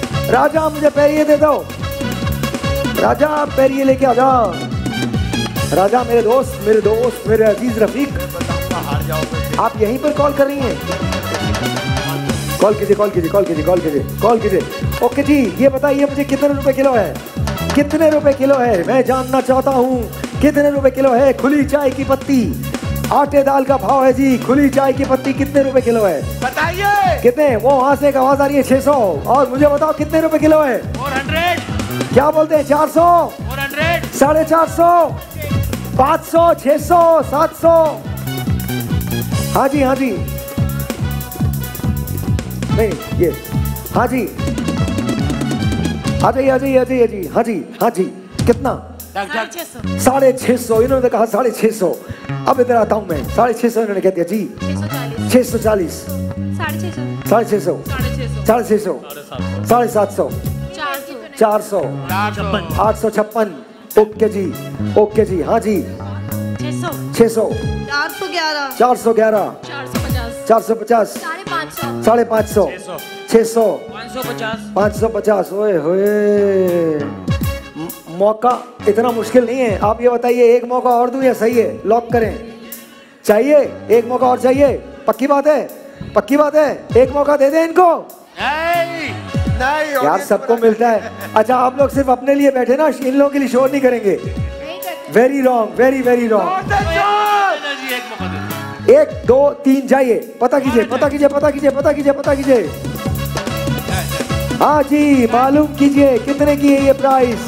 राजा मुझे पैरिए दे दो, राजा पैरिए लेके आ जाओ। राजा मेरे दोस्त, मेरे दोस्त, मेरे अजीज रफीक, आप यहीं पर कॉल कर रही हैं? कॉल कीजिए, कॉल कीजिए, कॉल कीजिए, कॉल कीजिए, कॉल कीजिए। ओके जी, ये बताइए मुझे कितने रुपए किलो है? कितने रुपए किलो है? मैं जानना चाहता हूँ कितने रुपए किलो है खुली चाय की पत्ती? आटे दाल का भाव है जी, खुली चाय की पत्ती कितने रुपए किलो है? बताइए कितने? वो वहां से एक आवाज आ रही है छह सौ। और मुझे बताओ कितने रुपए किलो है? Four hundred. क्या बोलते हैं? चार सौ, फोर हंड्रेड, साढ़े चार सौ, पाँच सौ, छह सौ, सात सौ। हाँ जी, हाँ जी, नहीं ये, हाँ जी, आ जाइए, आ जाइए, आ जाइए जी, हाँ जी, हाँ जी। कितना? साढ़े छह सौ। इन्होंने कहा साढ़े छह सौ। अब इधर आता हूँ मैं। साढ़े छह सौ इन्होंने कह दिया जी। छह सौ चालीस, साढ़े छह सौ, साढ़े छह सौ, साढ़े सात सौ, चार सौ, आठ सौ छप्पन। ओके जी, ओके जी, हाँ जी, छह सौ, चार सौ ग्यारह, चार सौ ग्यारह, चार सौ पचास, साढ़े पाँच सौ, छह सौ, पाँच सौ पचास। ओए होए, मौका इतना मुश्किल नहीं है। आप ये बताइए एक मौका और दूं या सही है? लॉक करें? चाहिए एक मौका और? चाहिए? पक्की बात है? पक्की बात है? एक मौका दे दें इनको? नहीं, नहीं यार सबको मिलता है। अच्छा आप लोग सिर्फ अपने लिए बैठे ना, इन लोगों के लिए शोर नहीं करेंगे। Very wrong, very very wrong. एक दो तीन जाइए, पता कीजिए, पता कीजिए, पता कीजिए, पता कीजिए, पता कीजिए। हाँ जी, मालूम कीजिए कितने की है ये प्राइस?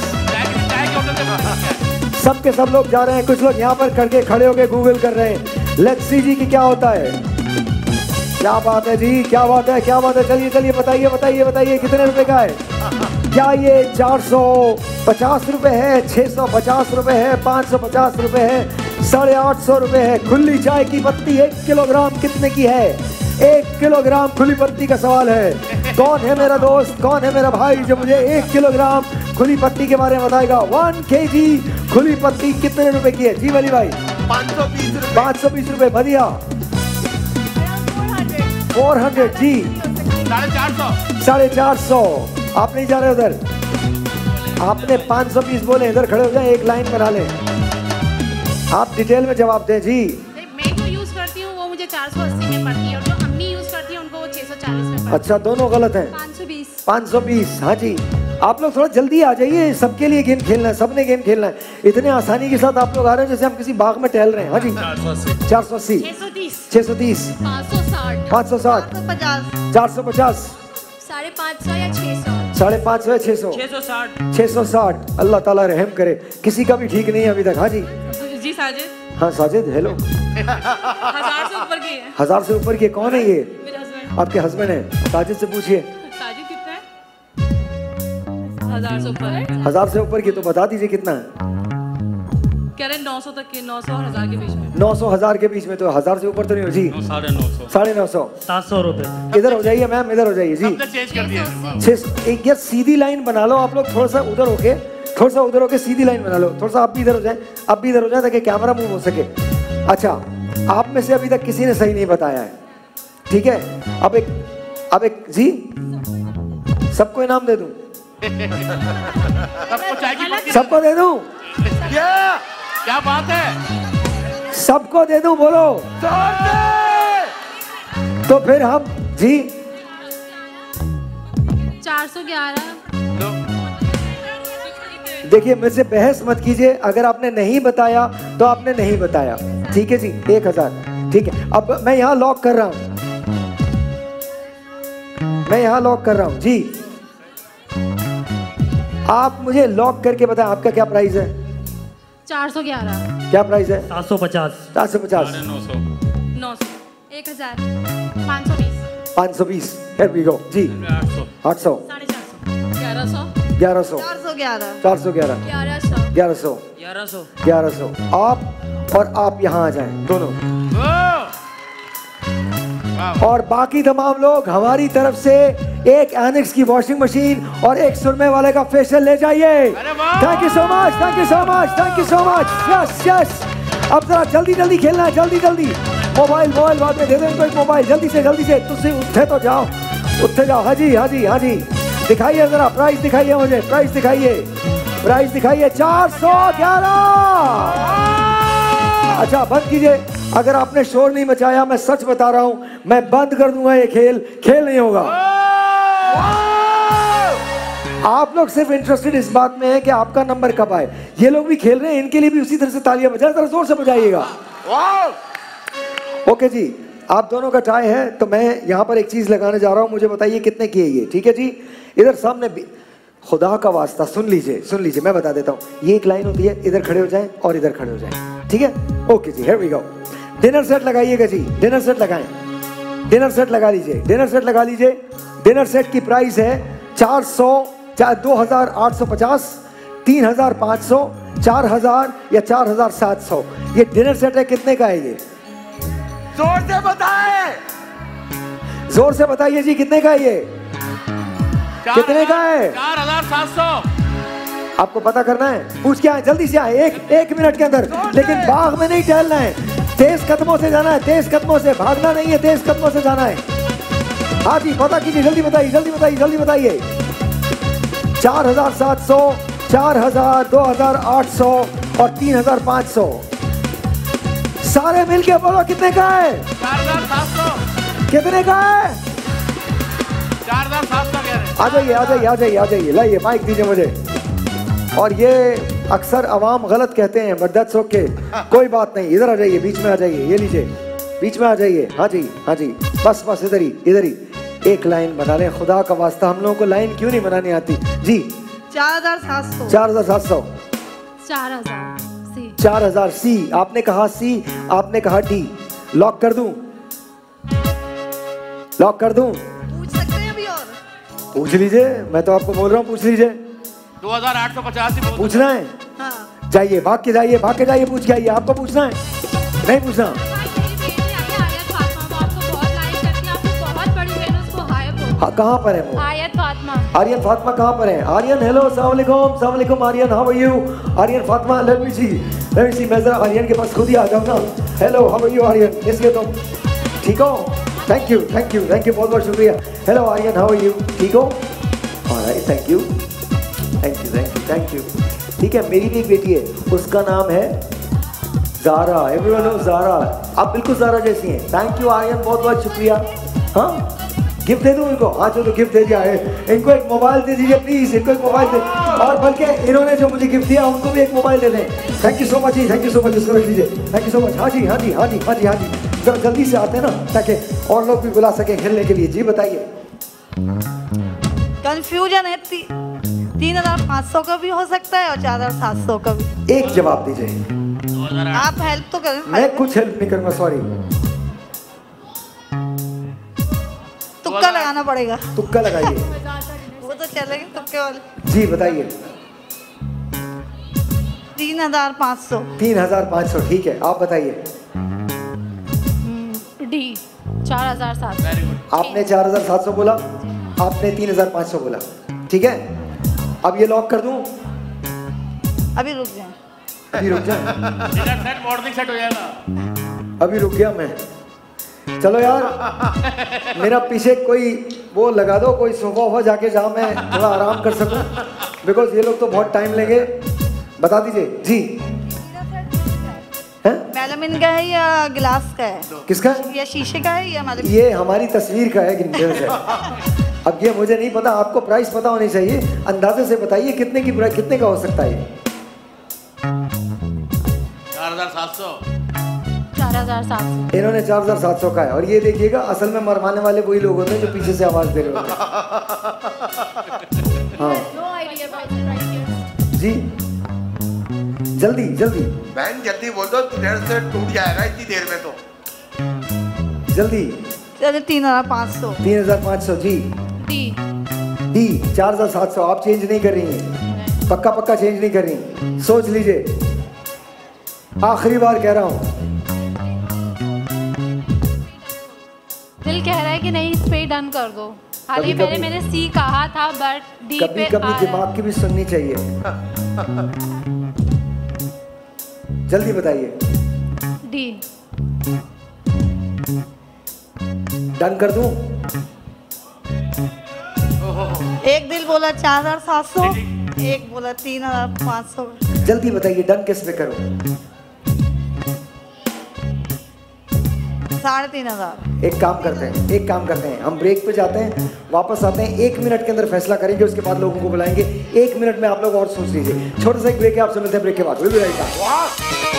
सब के सब लोग जा रहे हैं, कुछ लोग यहाँ पर करके खड़े होके गूगल कर रहे हैं। लेट्स सी जी की क्या होता है। क्या बात है जी, क्या बात है, क्या बात है। चलिए चलिए बताइए, बताइए, बताइए कितने रुपए का है? क्या ये चार सौ पचास रुपए है, छह सौ पचास रुपए है, पाँच सौ पचास रुपए है, साढ़े आठ सौ रुपए है? खुली चाय की पत्ती एक किलोग्राम कितने की है? एक किलोग्राम खुली पत्ती का सवाल है। कौन है मेरा दोस्त, कौन है मेरा भाई जो मुझे एक किलोग्राम खुली पत्ती के बारे में बताएगा? वन के जी खुली पत्ती कितने रुपए की है? जी वली भाई, पाँच सौ बीस रुपए। पाँच सौ बीस रुपए। मदिहा, फोर हंड्रेड जी, साढ़े चार सौ, साढ़े चार सौ। आप नहीं जा रहे उधर? आपने पाँच सौ बीस बोले, इधर खड़े हो जाए, एक लाइन बना ले। आप डिटेल में जवाब दें जी। मैं जो यूज करती हूँ वो मुझे चार सौ अस्सी में पड़ती है और जो अम्मी यूज करती है उनको वो छह सौ चालीस में पड़ती है। अच्छा, दोनों गलत हैं। पाँच सौ बीस, पाँच सौ बीस। हाँ जी, आप लोग थोड़ा जल्दी आ जाइए, सबके लिए गेम खेलना है, सबने गेम खेलना है। इतने आसानी के साथ आप लोग आ रहे हैं जैसे हम किसी बाग में टहल रहे हैं। हाँ जी, चार सौ अस्सी, छह सौ तीस, पाँच सौ साठ, पाँच सौ साठ, पचास, चार सौ पचास, साढ़े पाँच सौ या छः सौ, साढ़े पाँच सौ या छः सौ, छः सौ साठ। अल्लाह ताला रहम करे, किसी का भी ठीक नहीं है अभी तक। हाँ जी, जी साजिद। हाँ साजिद, हेलो। हजार से ऊपर की है। हजार से ऊपर की? कौन है ये? मेरे हस्बैंड। आपके हस्बैंड है? साजिद से पूछिए। साजिद कितना है? हजार से ऊपर है। हजार से ऊपर की तो बता दीजिए कितना है? कह रहे नौ सौ तक के, नौ सौ और हजार के बीच में। नौ सौ हजार के बीच में, तो हजार से ऊपर तो नहीं हो जी। साढ़े नौ सौ, साढ़े नौ सौ, सात सौ रुपए। इधर हो जाइए मैम, इधर हो जाइए जी। चेंज कर दिया। छः, एक यार सीधी लाइन बना लो आप लोग, थोड़ा सा उधर होके, थोड़ा सा उधर होके सीधी लाइन बना लो। थोड़ा सा आप भी इधर हो जाए, आप भी इधर हो जाए ताकि कैमरा मूव हो सके। अच्छा, आप में से अभी तक किसी ने सही नहीं बताया है, ठीक है? अब एक, अब एक जी, सबको इनाम दे दूं? सबको दे दूं? क्या बात है? सबको दे दूं? बोलो तो फिर हम जी चार सौ ग्यारह। देखिए, मुझसे बहस मत कीजिए। अगर आपने नहीं बताया तो आपने नहीं बताया, ठीक है जी। एक हजार, ठीक है। अब मैं यहाँ लॉक कर रहा हूँ, मैं यहाँ लॉक कर रहा हूँ जी। आप मुझे लॉक करके बताएं आपका क्या प्राइस है? चार सौ ग्यारह। क्या प्राइस है? सात सौ पचास, सात सौ पचास, नौ सौ, नौ सौ, एक हजार, पाँच सौ बीस, पाँच सौ बीस। Here we go जी। आठ सौ, आठ सौ, साढ़े चार सौ, ग्यारह सौ, ग्यारह सौ, चार सौ ग्यारह, चार सौ ग्यारह, ग्यारह सौ, ग्यारह सौ, ग्यारह सौ, ग्यारह सौ। आप और आप यहाँ आ जाएं दोनों, और बाकी तमाम लोग हमारी तरफ से एक एनेक्स की वॉशिंग मशीन और एक सुरमे वाले का फेशियल ले जाइए। Thank you so much, thank you so much, thank you so much. Yes yes, अब जरा जल्दी जल्दी खेलना है, जल्दी जल्दी। मोबाइल मोबाइल बाद में दे दो इनको, एक मोबाइल जल्दी से जल्दी से। तुम उठे तो जाओ, उठे जाओ। हाँ जी, हाँ जी, हाँ जी, दिखाइए जरा प्राइस, दिखाइए मुझे प्राइस, दिखाइए प्राइस, दिखाइए। चार सौ ग्यारह। अच्छा बंद कीजिए। अगर आपने शोर नहीं मचाया, मैं सच बता रहा हूं, मैं बंद कर दूंगा ये खेल। खेल नहीं होगा। आप लोग सिर्फ इंटरेस्टेड इस बात में है कि आपका नंबर कब आए। ये लोग भी खेल रहे हैं, इनके लिए भी उसी तरह से तालियां बजाएं, जरा जोर से बजाइएगा। ओके जी, आप दोनों का टाई है, तो मैं यहाँ पर एक चीज लगाने जा रहा हूँ, मुझे बताइए कितने की है ये। ठीक है जी, इधर सामने भी, खुदा का वास्ता सुन लीजिए, सुन लीजिए, मैं बता देता हूँ। ये एक लाइन होती है, इधर खड़े हो जाएं और इधर खड़े हो जाएं। ठीक है, ओके जी, here we go. Dinner set लगाइएगा जी, डिनर सेट लगाएं, डिनर सेट लगा लीजिए, डिनर सेट लगा लीजिए। डिनर सेट की प्राइस है चार सौ, चाहे दो हजार आठ सौ पचास, तीन हजार पाँच सौ, चार हजार या चार हजार सात सौ। ये डिनर सेट है, कितने का है ये? जोर से बताएं, जोर से बताइए जी, कितने का है ये? कितने का है? चार हजार सात सौ। आपको पता करना है, पूछ के आए, जल्दी से आए, एक एक मिनट के अंदर। लेकिन बाग में नहीं टहलना है, तेज कदमों से जाना है, तेज कदमों से, भागना नहीं है, तेज कदमों से जाना है। हाँ जी, पता कीजिए, जल्दी बताइए, जल्दी बताइए, जल्दी बताइए। चार हजार सात सौ, चार हजार, दो हजार आठ सौ और तीन हजार पाँच सौ। सारे मिलके बोलो कितने का है? चार हजार सात सौ। कितने का है? चार हजार सात सौ कह रहे हैं। आ जाइए, आ जाइए, आ जाइए, आ जाइए, लाइए माइक दीजिए मुझे। और ये अक्सर अवाम गलत कहते हैं, बट दैट्स ओके, कोई बात नहीं। इधर आ जाइए, बीच में आ जाइए, ये लीजिए, बीच में आ जाइए। हाँ जी, हाँ जी, बस बस इधर ही, इधर ही एक लाइन बना लें, खुदा का वास्ता। हम लोगों को लाइन क्यों नहीं बनानी आती जी? चार हजार सात सौ। चार हजार सात सौ, चार हजार सी, चार हजार सी। आपने कहा सी, आपने कहा डी। लॉक कर दूं? लॉक कर दूं? पूछ सकते हैं अभी और? पूछ लीजिए, मैं तो आपको बोल रहा हूँ, पूछ लीजिए। दो हजार आठ सौ पचास ही पूछना है? हाँ। जाइए, भाग के जाइए, भाग के जाइए, पूछ के आइए। आपको पूछना है? नहीं पूछना? हाँ, कहाँ पर है वो? आयत फातिमा। आर्यन फातिमा कहाँ पर है? आर्यन, हेलो, अस्सलाम वालेकुम, अस्सलाम वालेकुम Aryan, how are you? Aryan Fatima, let me see, let me see. मैं जरा आर्यन के पास खुद ही आ जाऊँ ना। Hello, how are you Aryan? इसलिए तुम ठीक हो? Thank you, thank you, thank you, बहुत बहुत शुक्रिया। Hello Aryan, how are you? ठीक हो? Alright, thank you, thank you, thank you, thank you. ठीक है, मेरी भी एक बेटी है, उसका नाम है ज़ारा। Everyone no Zaara. आप बिल्कुल ज़ारा जैसी हैं। थैंक यू आर्यन, बहुत बहुत शुक्रिया। हाँ, गिफ्ट दे दूँ इनको? हाँ चलो, गिफ्ट दे दिया है। इनको एक मोबाइल दे दीजिए प्लीज, इनको एक मोबाइल दे। और बल्कि इन्होंने जो मुझे गिफ्ट दिया उनको भी एक मोबाइल दे दें। थैंक यू सो मच जी, थैंक यू सो मच, इसको रख लीजिए। Thank you so much. हाँ जी, हाँ जी, हाँ जी, हाँ जी, हाँ जी, जरा जल्दी से आते हैं ना, ताकि और लोग भी बुला सकें खेलने के लिए। जी बताइए। कंफ्यूजन है, ती, तीन हजार पाँच सौ का भी हो सकता है और चार हजार सात सौ का भी। एक जवाब दीजिए। आप हेल्प तो करें। मैं कुछ हेल्प नहीं करूँगा, सॉरी। तुक्का लगाना पड़ेगा। तुक्का लगाइए। वो तो चलेंगे तुक्के वाले। जी बताइए। तीन हजार पाँच सौ। तीन हजार पाँच सौ, ठीक है, आप बताइए। डी, चार हजार सात सौ। आपने चार हजार सात सौ बोला, आपने तीन हजार पाँच सौ बोला, ठीक है। अब ये लॉक कर दूं? अभी रुक जाए, अभी रुक जाए, डिनर सेट मॉर्निंग सेट हो जाएगा। अभी रुक गया मैं। चलो यार, मेरा पीछे कोई वो लगा दो, कोई सोफा वोफा जाके जहाँ मैं थोड़ा आराम कर सकूं, बिकॉज ये लोग तो बहुत टाइम लेंगे। बता दीजिए जी। मेलामिन का है या गिलास का है? किसका? या शीशे का है या मेलामिन? ये हमारी तस्वीर का है। अब ये मुझे नहीं पता, आपको प्राइस पता होनी चाहिए। अंदाजे से बताइए कितने की प्राइस, कितने का हो सकता है? चार हजार सात सौ। चार हजार सात सौ। इन्होंने चार हजार सात सौ का है। और ये देखिएगा, असल में मरवाने वाले वही लोग होते हैं जो पीछे से आवाज दे रहे होते हैं। हाँ जी, जल्दी जल्दी बहन जल्दी बोल दो, तुझे से टूट जाएगा इतनी देर में तो। जल्दी। चलिए तीन हजार पाँच सौ। तीन हजार पाँच सौ जी। डी, डी चार हजार सात सौ। आप चेंज नहीं कर रही हैं? पक्का पक्का चेंज नहीं कर रही? सोच लीजिए, आखिरी बार कह रहा हूँ। दिल कह रहा है कि नहीं, इस पे डन कर दो। हाल ही पहले मैंने सी कहा था, बट डी कभी पे कभी दिमाग की भी सुननी चाहिए। जल्दी बताइए। डी। डन कर दूं? एक दिल बोला चार हजार सात सौ, एक बोला तीन हजार पाँच सौ। जल्दी बताइए, डन किस पे करूं? साढ़े तीन हजार। एक काम करते हैं एक काम करते हैं हम ब्रेक पे जाते हैं, वापस आते हैं, एक मिनट के अंदर फैसला करेंगे, उसके बाद लोगों को बुलाएंगे। एक मिनट में आप लोग और सोच लीजिए। छोटा सा एक ब्रेक है, आपसे मिलते हैं ब्रेक के बाद। Will be right back.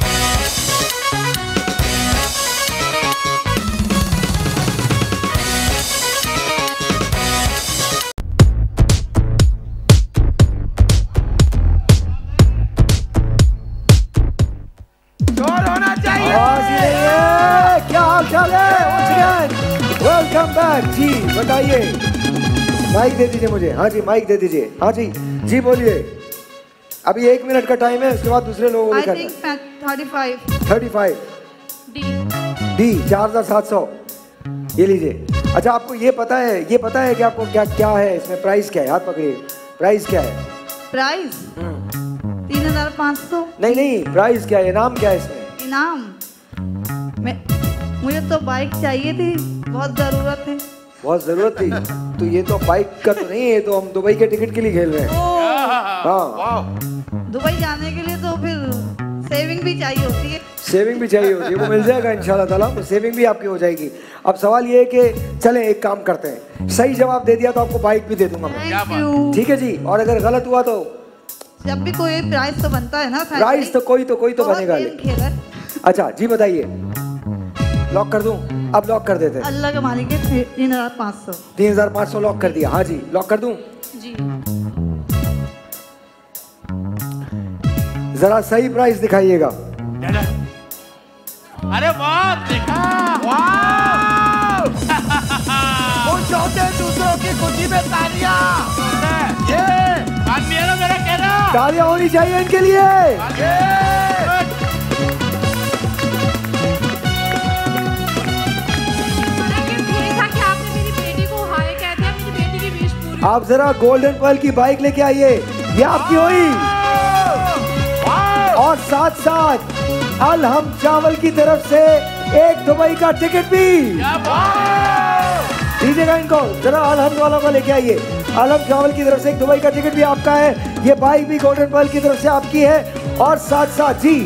क्या हाल चाल है? वेलकम बैक जी। बताइए, माइक दे दीजिए मुझे। हाँ जी, माइक दे दीजिए। हाँ जी जी बोलिए। अभी एक मिनट का टाइम है, उसके बाद दूसरे लोगों को करना। Thirty five thirty five D चार हजार सात सौ ये लीजिए। अच्छा, आपको ये पता है ये पता है कि आपको क्या क्या है इसमें? प्राइस क्या है? हाथ पकड़िए। प्राइस क्या है? प्राइस तीन हजार पाँच सौ। नहीं नहीं, प्राइस क्या है? इनाम क्या है इसमें? इनाम मैं मुझे तो बाइक चाहिए थी, बहुत ज़रूरत है। बहुत ज़रूरत थी? तो ये तो बाइक का तो नहीं है, तो हम दुबई के टिकट के लिए खेल रहे हैं। हाँ, दुबई जाने के लिए तो फिर सेविंग भी चाहिए होती है। सेविंग भी चाहिए होती है, वो मिल जाएगा इंशाल्लाह ताला, वो सेविंग भी आपकी हो जाएगी। अब सवाल ये है कि चलें एक काम करते हैं, सही जवाब दे दिया तो आपको बाइक भी दे दूंगा मैं। ठीक है जी, और अगर गलत हुआ तो जब भी कोई प्राइस तो बनता है ना। प्राइस तो कोई तो कोई तो बनेगा। अच्छा जी बताइए, लॉक कर दूं? अब लॉक कर देते हैं। अल्लाह के मालिक है, तीन हजार पाँच सौ। तीन हजार पाँच सौ लॉक कर दिया। हाँ जी, लॉक कर दूं? जी। जरा सही प्राइस दिखाइएगा। अरे वाह, देखा वाह। वो चाहते हैं दूसरों की खुशी में तालियां। ये मेरा मेरा कहना, तालियां होनी चाहिए इनके लिए। आप जरा गोल्डन पर्ल की बाइक लेके आइए, ये आपकी हुई। और साथ साथ अलहम चावल की तरफ से एक दुबई का टिकट भी दीजिएगा इनको। जरा अलहम वालों को लेके आइए। अलहम चावल की तरफ से एक दुबई का टिकट भी आपका है, ये बाइक भी गोल्डन पर्ल की तरफ से आपकी है। और साथ साथ जी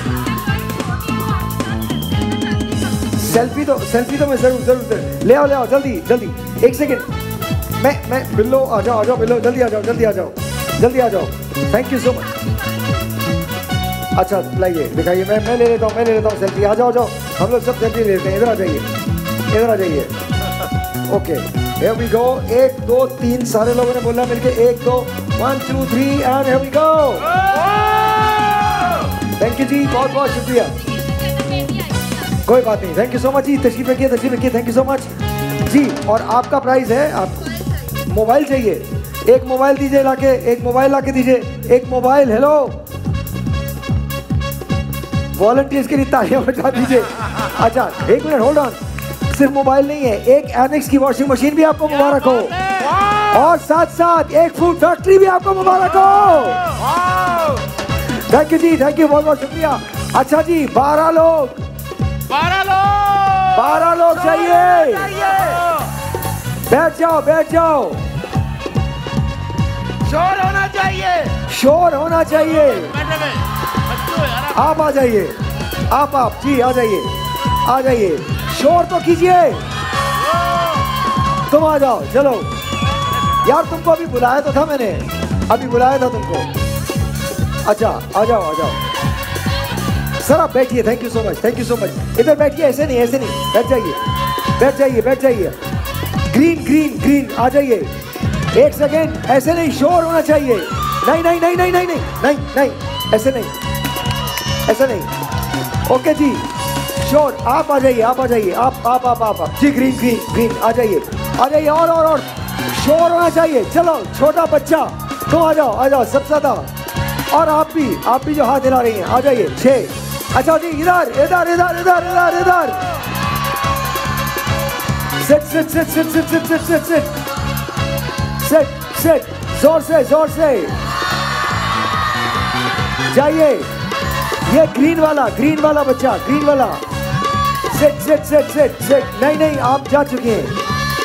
सेल्फी तो सेल्फी तो मैं जरूर जरूर ले आओ ले आओ जल्दी जल्दी। एक सेकेंड, मैं मैं बिल्लो आ जाओ आ जाओ बिल्लो, जल्दी आ जाओ जल्दी आ जाओ जल्दी आ जाओ। Thank you so much. अच्छा लाइए दिखाइए, मैं मैं ले लेता हूँ मैं ले लेता हूँ सेल्फी। आ जाओ जाओ, हम लोग सब सेल्फी लेते हैं। इधर आ जाइए इधर आ जाइए। Okay here we go। एक दो तीन, सारे लोगों ने बोला मिलके एक दो, one two three and here we go। Thank you जी, बहुत बहुत शुक्रिया। कोई बात नहीं, थैंक यू सो मच जी। तशरीफ रखिए तशरीफ रखिए, थैंक यू सो मच जी। और आपका प्राइस है, आप मोबाइल चाहिए? एक मोबाइल दीजिए लाके, एक मोबाइल लाके दीजिए, एक मोबाइल। हेलो, वॉलंटियर्स के लिए तालियां बजा दीजिए। अच्छा एक मिनट, होल्ड ऑन। सिर्फ मोबाइल नहीं है, एक एनेक्स की वॉशिंग मशीन भी आपको मुबारक हो, और साथ साथ एक फूड फैक्ट्री भी आपको मुबारक हो। थैंक यू जी, थैंक यू, बहुत बहुत शुक्रिया। अच्छा जी, बारह लोग बारह लोग बारह लोग चाहिए। बैठ जाओ बैठ जाओ। शोर होना चाहिए, शोर होना चाहिए। आप आ जाइए, आप आप जी आ जाइए आ जाइए। शोर तो कीजिए, तुम आ जाओ। चलो यार, तुमको अभी बुलाया तो था मैंने, अभी बुलाया था तुमको। अच्छा आ जाओ आ जाओ। सर आप बैठिए, thank you so much thank you so much. इधर बैठिए, ऐसे नहीं ऐसे नहीं, बैठ जाइए बैठ जाइए बैठ जाइए। ग्रीन ग्रीन ग्रीन आ जाइए। एक सेकेंड, ऐसे नहीं, शोर होना चाहिए। नहीं नहीं नहीं नहीं नहीं नहीं नहीं नहीं ऐसे नहीं ऐसे नहीं। ओके जी, शोर। आप आ जाइए आप आ जाइए आप आप आप आप जी। ग्रीन ग्रीन ग्रीन आ जाइए आ जाइए। और और और शोर होना चाहिए। चलो छोटा बच्चा तुम आ जाओ आ जाओ, सबसे ज्यादा। और आप भी आप भी जो हाथ हिला रही हैं, आ जाइए। छः। अच्छा जी, इधर इधर इधर इधर इधर इधर। Sit sit sit sit sit sit sit sit sit sit sit. जोर से जोर से जाइए। ये ग्रीन वाला ग्रीन वाला बच्चा, ग्रीन वाला। Sit sit sit sit sit. नहीं नहीं, आप जा चुके हैं।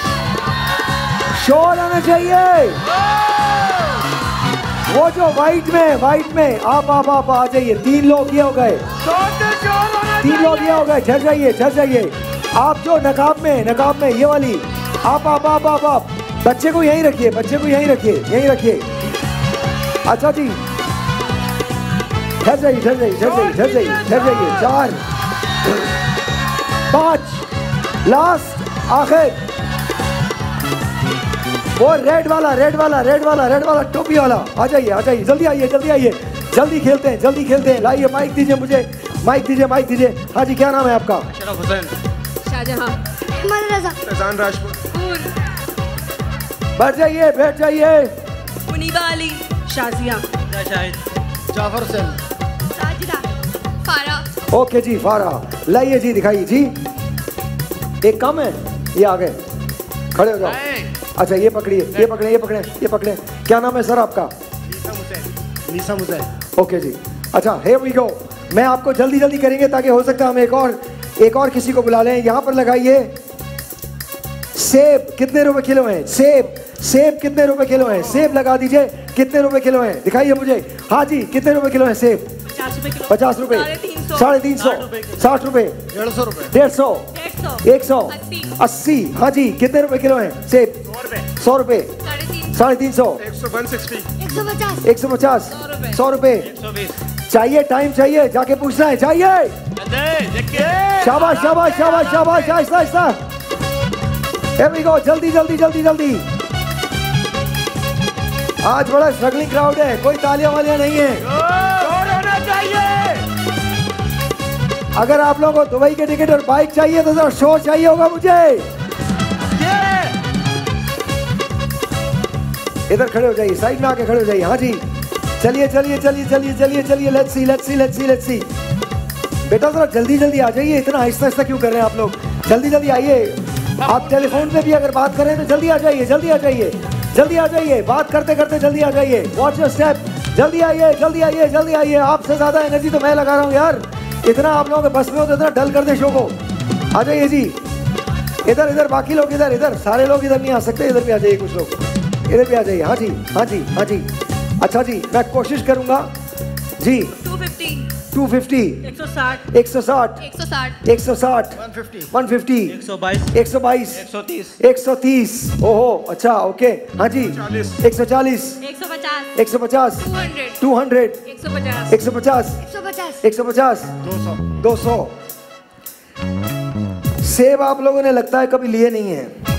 शोर आना चाहिए। वो जो व्हाइट में व्हाइट में, आप आप आप आ जाइए। तीन लोग ये हो गए। शोर होना तीन लोग ये हो गए, ठहर जाइए ठहर जाइए। आप जो नकाब में नकाब में ये वाली, आप आप आप आप आप बच्चे को यहीं रखिए, बच्चे को यहीं रखिए, यहीं रखिए। अच्छा जी ठहर जाइए ठहर जाइए ठहर जाइए ठहर जाइए ठहर जाइए। चार पाँच लास्ट आखिर, वो रेड वाला रेड वाला रेड वाला रेड वाला टोपी वाला, आ जाइए आ जाइए, जल्दी आइए जल्दी आइए, जल्दी खेलते हैं जल्दी खेलते हैं। लाइए माइक दीजिए मुझे, माइक दीजिए माइक दीजिए। हाँ जी क्या नाम है आपका? अशरफ हुसैन, शाहजहां, फैजान राजपूत, बैठ जाइए बैठ जाइए। मुनीबा अली, शाजिया, शाहिद, जाफर हुसैन, साजिदा, फारा। ओके जी फारा, लाइए जी दिखाइए जी। एक कम है, ये आ गए, खड़े हो जाओ। अच्छा ये पकड़िए, ये पकड़े ये पकड़े ये पकड़े। क्या नाम है सर आपका? नीसा हुसैन। ओके जी। अच्छा here we go, मैं आपको जल्दी जल्दी करेंगे ताकि हो सकता है हम एक और एक और किसी को बुला लें। यहाँ पर लगाइए। सेब कितने रुपए किलो हैं? सेब सेब कितने रुपए किलो हैं? सेब लगा दीजिए। कितने रुपए किलो हैं दिखाइए मुझे। हाँ जी कितने रुपए किलो हैं सेब? पचास रुपए, साढ़े तीन सौ, साठ रुपए, डेढ़ सौ रुपए, डेढ़ सौ, एक सौ अस्सी। हाँ जी कितने रुपए किलो हैं सेब? सौ रुपए, साढ़े तीन सौ, एक सौ वन सिक्सटी, एक सौ पचास, सौ रुपए। चाहिए टाइम चाहिए, जाके पूछना है। चाहिए। शाबाश शाबाश शाबाश शाबाश, Aahista Aahista. Here we go, जल्दी जल्दी जल्दी जल्दी। आज बड़ा स्ट्रगलिंग क्राउड है, कोई तालियां वालियां नहीं है। होना चाहिए। अगर आप लोगों को दुबई के टिकट और बाइक चाहिए तो जरा शोर चाहिए होगा मुझे। इधर खड़े हो जाइए, साइड में आके खड़े हो जाइए। हाँ जी चलिए चलिए चलिए चलिए चलिए चलिए, let's see let's see let's see let's see. बेटा जरा जल्दी जल्दी आ जाइए, इतना आहिस्ता आहिस्ता क्यों कर रहे हैं आप लोग? जल्दी जल्दी आइए। आप टेलीफोन पे भी अगर बात करें तो जल्दी आ जाइए, जल्दी आ जाइए, जल्दी आ जाइए। बात करते करते जल्दी आ जाइए। वॉच योर स्टेप, जल्दी आइए जल्दी आइए जल्दी आइए। आपसे ज्यादा एनर्जी तो मैं लगा रहा हूँ यार। इतना आप लोगों के बस में हो तो इतना डल कर दे शो को। आ जाइए जी। इधर इधर बाकी लोग इधर इधर, सारे लोग इधर नहीं आ सकते, इधर भी आ जाइए कुछ लोग, इधर भी आ जाइए। हाँ जी हाँ जी हाँ जी। अच्छा जी मैं कोशिश करूंगा जी। टू फिफ्टी, टू फिफ्टी, एक सौ साठ, एक सौ साठ, एक सौ साठ, एक सौ साठ, वन फिफ्टी, वन फिफ्टी, एक सौ बाईस, एक सौ बाईस, एक सौ तीस, एक सौ तीस। ओहो अच्छा ओके। हाँ जी एक सौ चालीस, एक सौ पचास, एक सौ पचास, टू हंड्रेड, टू हंड्रेड, एक सौ पचास, एक सौ पचास, एक सौ पचास, एक सौ पचास, दो सौ, दो सौ। सेब आप लोगों ने लगता है कभी लिए नहीं है।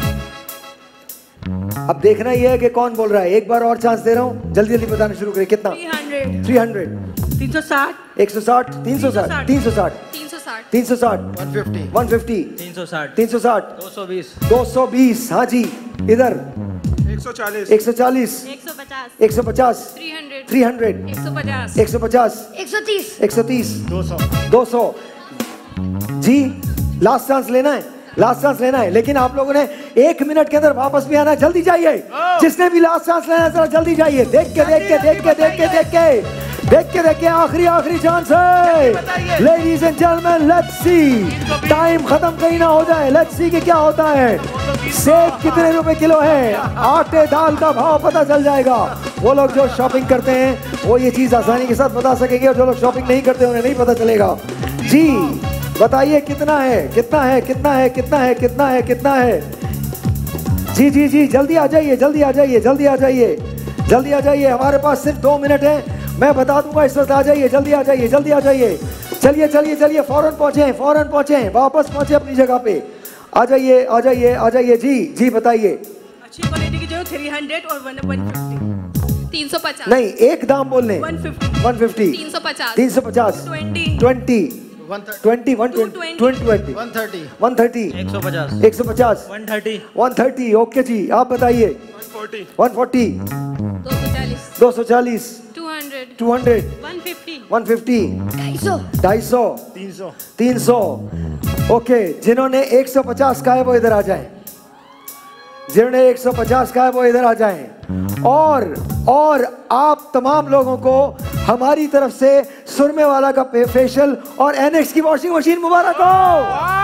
अब देखना ही है कि कौन बोल रहा है। एक बार और चांस दे रहा हूँ, जल्दी जल्दी बताना शुरू करें। कितना? थ्री हंड्रेड, थ्री हंड्रेड, तीन सौ साठ, एक सौ साठ, तीन सौ साठ, तीन सौ साठ, तीन सौ साठ, तीन सौ साठ, वन फिफ्टी, वन फिफ्टी, तीन सौ साठ, तीन सौ साठ, दो सौ बीस, दो सौ बीस। हाँ जी इधर एक सौ चालीस, एक सौ चालीस, एक सौ पचास, एक सौ पचास, थ्री हंड्रेड, थ्री हंड्रेड, एक सौ पचास, एक सौ पचास, एक सौ तीस, एक सौ तीस, दो सौ, दो सौ। जी लास्ट चांस लेना है, लास्ट चांस लेना है, लेकिन आप लोगों ने एक मिनट के अंदर वापस भी आना है। जल्दी जाइए, जिसने भी लास्ट चांस लेना है जरा जल्दी जाइए। देख के देख के देख के देख के देख के देख के देख के आखिरी आखिरी चांस है। Ladies and gentleman let's see, time खत्म कहीं ना हो जाए। लेट्स सी कि क्या होता है। सेब कितने रुपए किलो है? आटे दाल का भाव पता चल जाएगा। वो लोग जो शॉपिंग करते हैं वो ये चीज आसानी के साथ बता सकेंगे, और जो लोग शॉपिंग नहीं करते उन्हें नहीं पता चलेगा। जी बताइए कितना है कितना है कितना है कितना है कितना है कितना है? जी जी जी जल्दी आ जाइए जल्दी आ जाइए जल्दी आ जाइए जल्दी आ जाइए। हमारे पास सिर्फ दो मिनट है, मैं बता दूंगा इस वक्त। आ जाइए जल्दी आ जाइए जल्दी आ जाइए। चलिए चलिए चलिए फौरन पहुंचे फौरन पहुंचे, वापस पहुंचे अपनी जगह पे। आ जाइए आ जाइए आ जाइए। जी जी बताइए। अच्छी क्वालिटी की जो थ्री हंड्रेड और वन वन फिफ्टी, तीन सौ पचास नहीं एक दाम बोलने। वन फिफ्टी, वन फिफ्टी, तीन सौ पचास, तीन सौ पचास, twenty, twenty, one twenty, one twenty, twenty, one thirty, one thirty, एक सौ पचास, एक सौ पचास, one thirty, one thirty. Okay जी आप बताइए। वन फोर्टी, वन फोर्टी, दो सौ चालीस, दो सौ चालीस, two hundred, two hundred, one fifty, one fifty, ढाई सौ, ढाई सौ, तीन सौ, तीन सौ। ओके जिन्होंने एक सौ पचास का है वो इधर आ जाएं। जिन्होंने एक सौ पचास का है वो इधर आ जाएं। और और आप तमाम लोगों को हमारी तरफ से सुरमे वाला का फेशियल और एनएक्स की वॉशिंग मशीन मुबारक हो।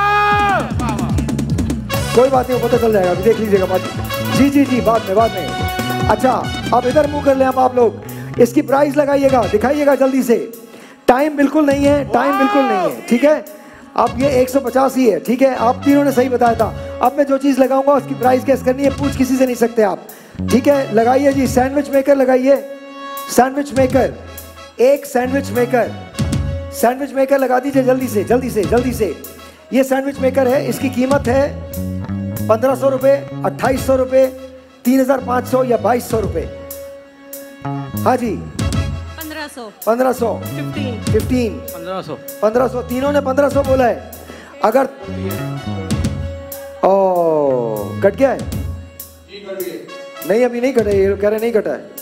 कोई बात नहीं, पता चल जाएगा, अभी देख लीजिएगा बात। जी जी जी बाद में बाद में। अच्छा अब इधर मुंह कर लें अब आप लोग। इसकी प्राइस लगाइएगा, दिखाइएगा जल्दी से। टाइम बिल्कुल नहीं है, टाइम बिल्कुल नहीं है, ठीक है। अब ये एक सौ पचास ही है, ठीक है? आप तीनों ने सही बताया था। अब मैं जो चीज़ लगाऊंगा उसकी प्राइस गेस करनी है, पूछ किसी से नहीं सकते आप, ठीक है? लगाइए जी, सैंडविच मेकर लगाइए, सैंडविच मेकर, एक सैंडविच मेकर, सैंडविच मेकर लगा दीजिए जल्दी से जल्दी से जल्दी से। ये सैंडविच मेकर है, इसकी कीमत है पंद्रह सौ रुपये, अट्ठाईस सौ रुपये, तीन हजार पाँच सौ या बाईस सौ रुपये। हाँ जी, पंद्रह सौ पंद्रह सौ फिफ्टीन फिफ्टीन पंद्रह सौ पंद्रह सौ तीनों ने पंद्रह सौ बोला है। अगर ओ कट गया है? नहीं अभी नहीं कटा, ये कह रहे नहीं कटा है।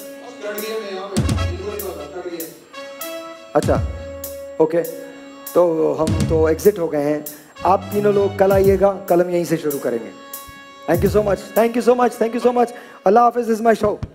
अच्छा ओके, तो हम तो एग्जिट हो गए हैं। आप तीनों लोग कल आइएगा, कल हम यहीं से शुरू करेंगे। Thank you so much, thank you so much, thank you so much. अल्लाह हाफिज, इज माई शो।